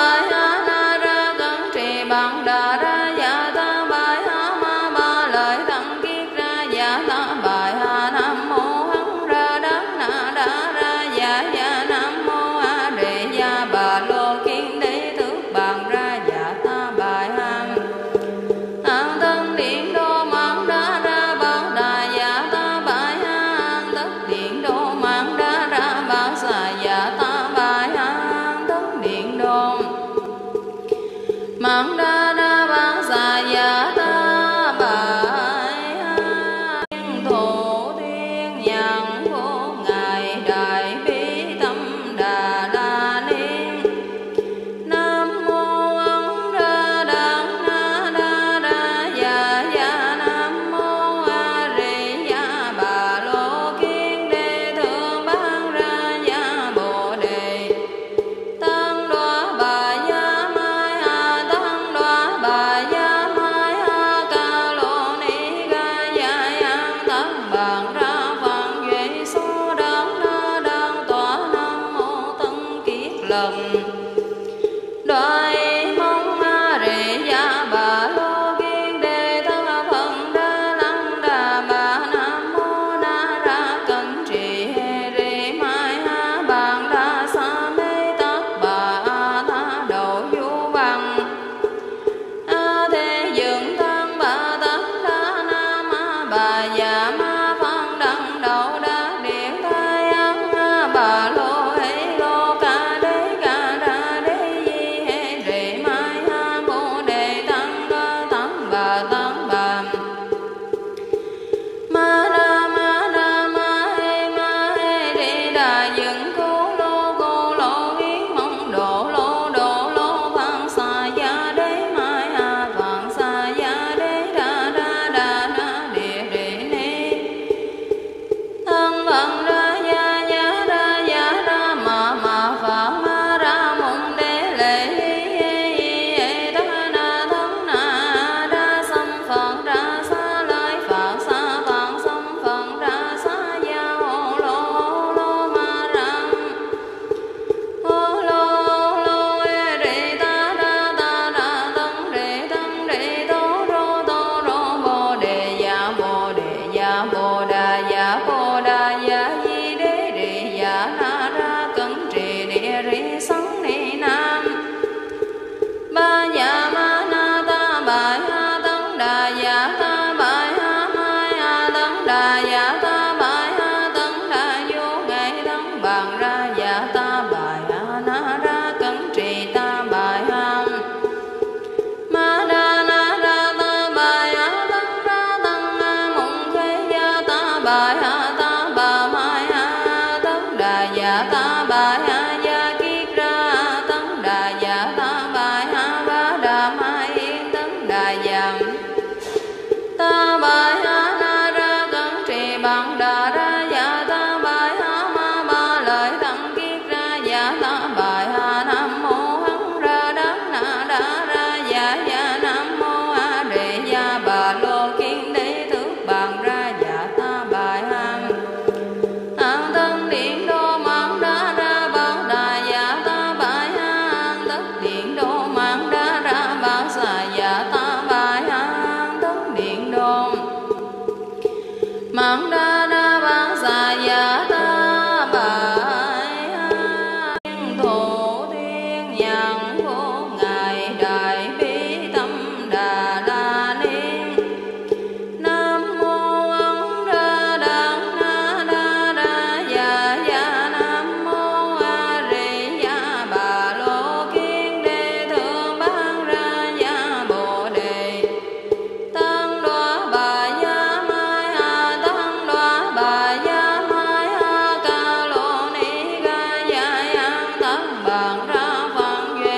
nhãn vô ngài đại bi tâm đà la ni. Nam mô Ấn Đa Đản Na Đa Đa Dạ Dạ. Nam mô A Di Đà Bà Lô Kiên Đề Thượng Ban Ra Gia Bồ Đề. Tăng đoá bà gia mai ha, tăng đoá bà gia mai ha, ca lô ni ga gia yang tăng bàn ra phật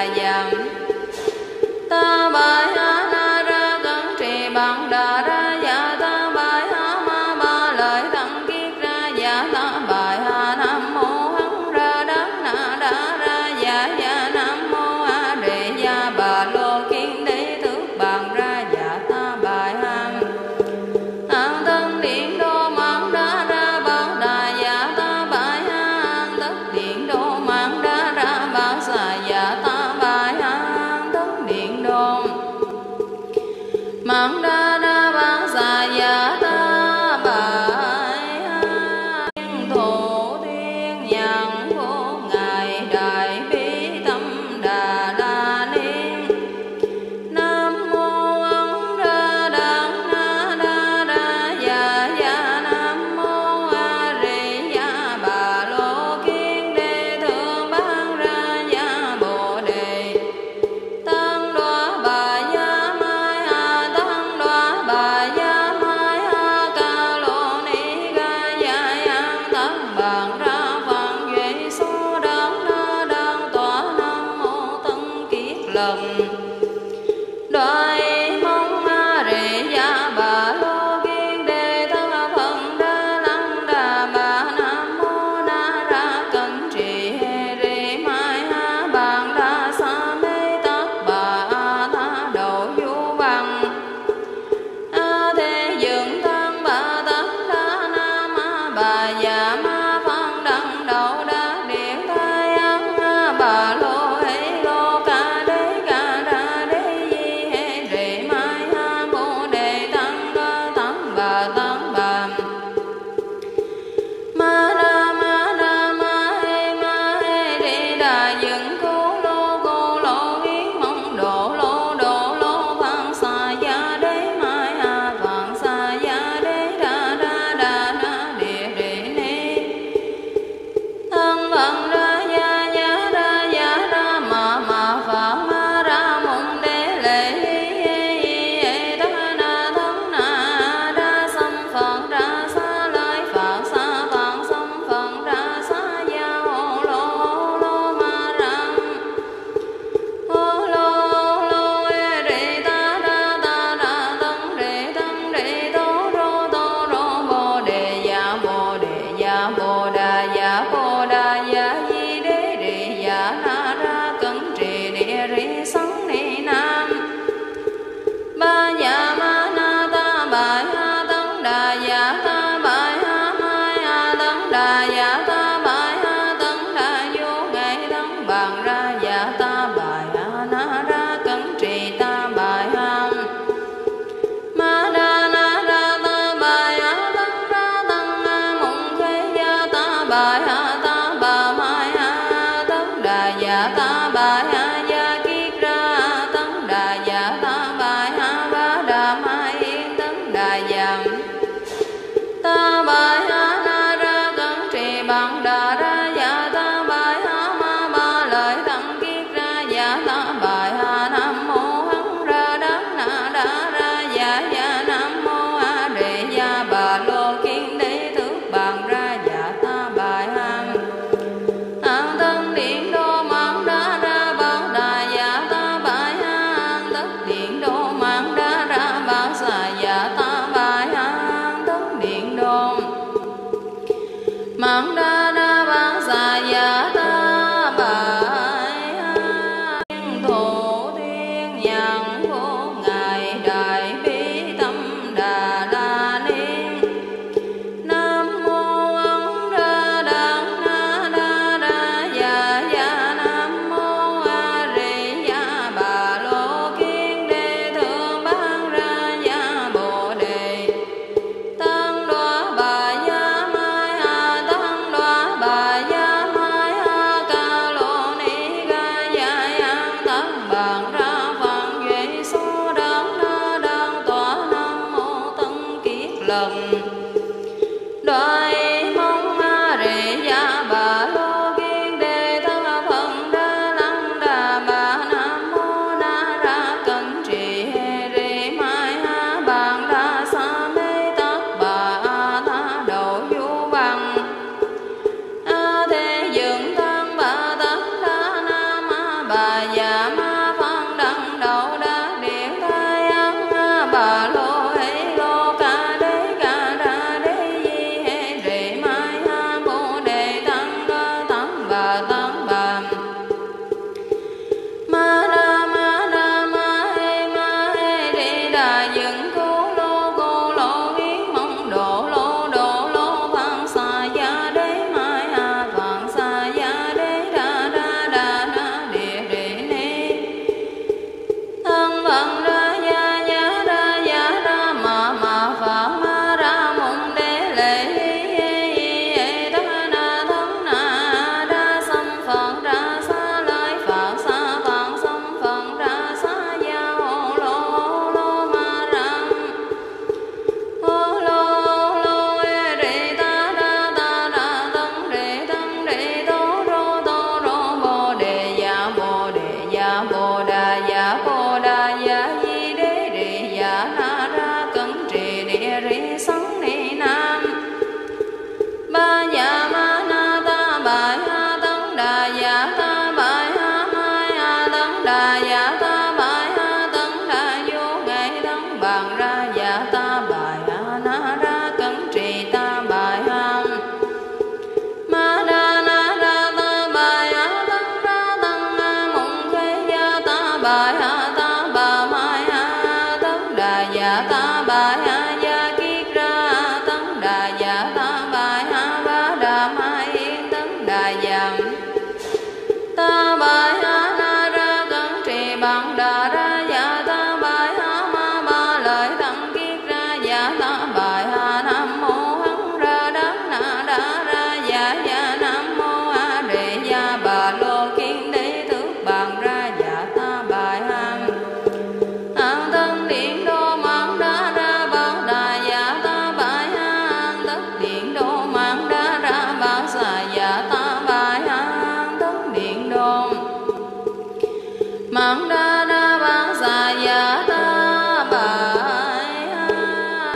dầm ta bài ha na ra cẩn trì bằng đà ra dạ ta bài ha ma ba lợi tăng kiết ra dạ ta bài ha nam mô hằng ra đắc na đa ra dạ dạ nam mô a đệ dạ bà lô kiên đế thức bằng ra dạ ta bài ha an tân điện đô mạng đa ra bảo đà dạ ta bài ha an tất điện đô mạng đa ra bảo xà dạ ta bài ha an tất điện đô mạng đa ra bảo xà dạ ta bài ha thổ thiên nhãn vô ngài đại bi tâm đà la ni nam mô ấn ra đăng na đa ra dạ dạ nam mô a di đà bà lô kiên đế thượng ban ra dạ bồ đề tăng đoá bà gia mai ha tăng đoá bà gia mai ha ca lô ni ga dạ yang tăng bằng ra phật duy số đấng na đăng tỏa nam mô tân kiết lần đoại mong a di đà bà lô kiên đế thân phật đa lăng đà bà nam mô na ra cẩn trì hê ri mai ha bàn đa sa mê tất bà a tha độ du bằng a thế dựng tăng bà tất đa nam a bà già ma phân đăng đậu đa điện thái ấn a bà lô hê lô ca đế ca đa đế di hê ri mai ha bồ đề tăng đa tăng bà ma ra ma hê đi đà dựng cố lô yến mong độ lô phạn xà gia đế mai ha phạn xà gia đế đa na địa ni thân phận ra ya ra ma phạn ma ra mong đế lệ hi tất na thân na đa xâm phận ra xa lời phạn xâm phận ra xa ya ô lô ma ram ô lô e re ta ra tân re tô rô bồ đề ya bồ đà ya di đế re ya na ra cẩn trì địa ri sắn ni nam ba ya ma na ta bài ha tấn đà ya ta bài ha mai ha tấn đà ya ta bài ha tấn đà vô ngại tấn bằng ra ya ta bài ha na ra cẩn trì ta bài ha ma đa na ra ta bài ha tấn ra tấn ha mộng thế ya ta bài ha ta bà mai ha tấn đà ya ta bài ha ya kiết ra tấn đà ya ta bài ha ba đà mai yên tấn đà dầm ta bài ha na ra cẩn trì bằng đà ra ya ta bài ha ma ba lợi tăng kiết ra ya ta bài ha nam mô hằng ra đắc na đa ra ya ya nam mô a di đà bà lô kiên đế thức bằng ra ya ta bài ha an tân điện đô mạng đa ra bảo đà ya ta bài ha an tất điện đô mạng đa ra bảo xà ya ta bài ha an tất điện đô mạng đa ra bảo xà ya ta bài ha thổ thiên nhãn vô ngài đại bi tâm đà la ni nam mô ấn ra đăng na đa ra dạ dạ nam mô a di đà bà lô kiên đế thượng ban ra dạ bồ đề tăng đoá bà gia mai ha tăng đoá bà gia mai ha ca lô ni ga dạ yang tăng bằng ra phật duy số đấng na đăng tỏa nam mô tân kiết lần đoại mong a di đà bà lô kiên đế thân phật đa lăng đà bà nam mô na ra cẩn trì hê ri mai ha bàn đa sa mê tất bà a tha độ du bằng a thế dựng tăng bà tất đa nam a bà già đà dạ ta bài ha tấn đà vô nghệ tấn bàn ra dạ ta bài ha na ra cẩn trì ta bài ha ma đa na ra ta bài ha tấn ra tăng ha mộng khế gia ta bài ha ta bà mai ha tấn đà dạ ta bài ha gia kiết ra tấn đà dạ ta bài ha ba đà mai yên tấn đà dạ ta bài ha na ra cẩn trì bằng đà ra dạ ta bài ha ma ba lợi tăng kiết ra dạ ta bài ha nam mô hằng ra đắc na đa ra dạ dạ nam mô a đệ gia bà lô kiên đế tước bàn ra dạ ta bài ha an thân điện đô mạng đa ra bằng đà dạ ta bài ha an tất điện đô mạng đa ra bằng xà dạ ta bài ha an tất điện đô mạng đa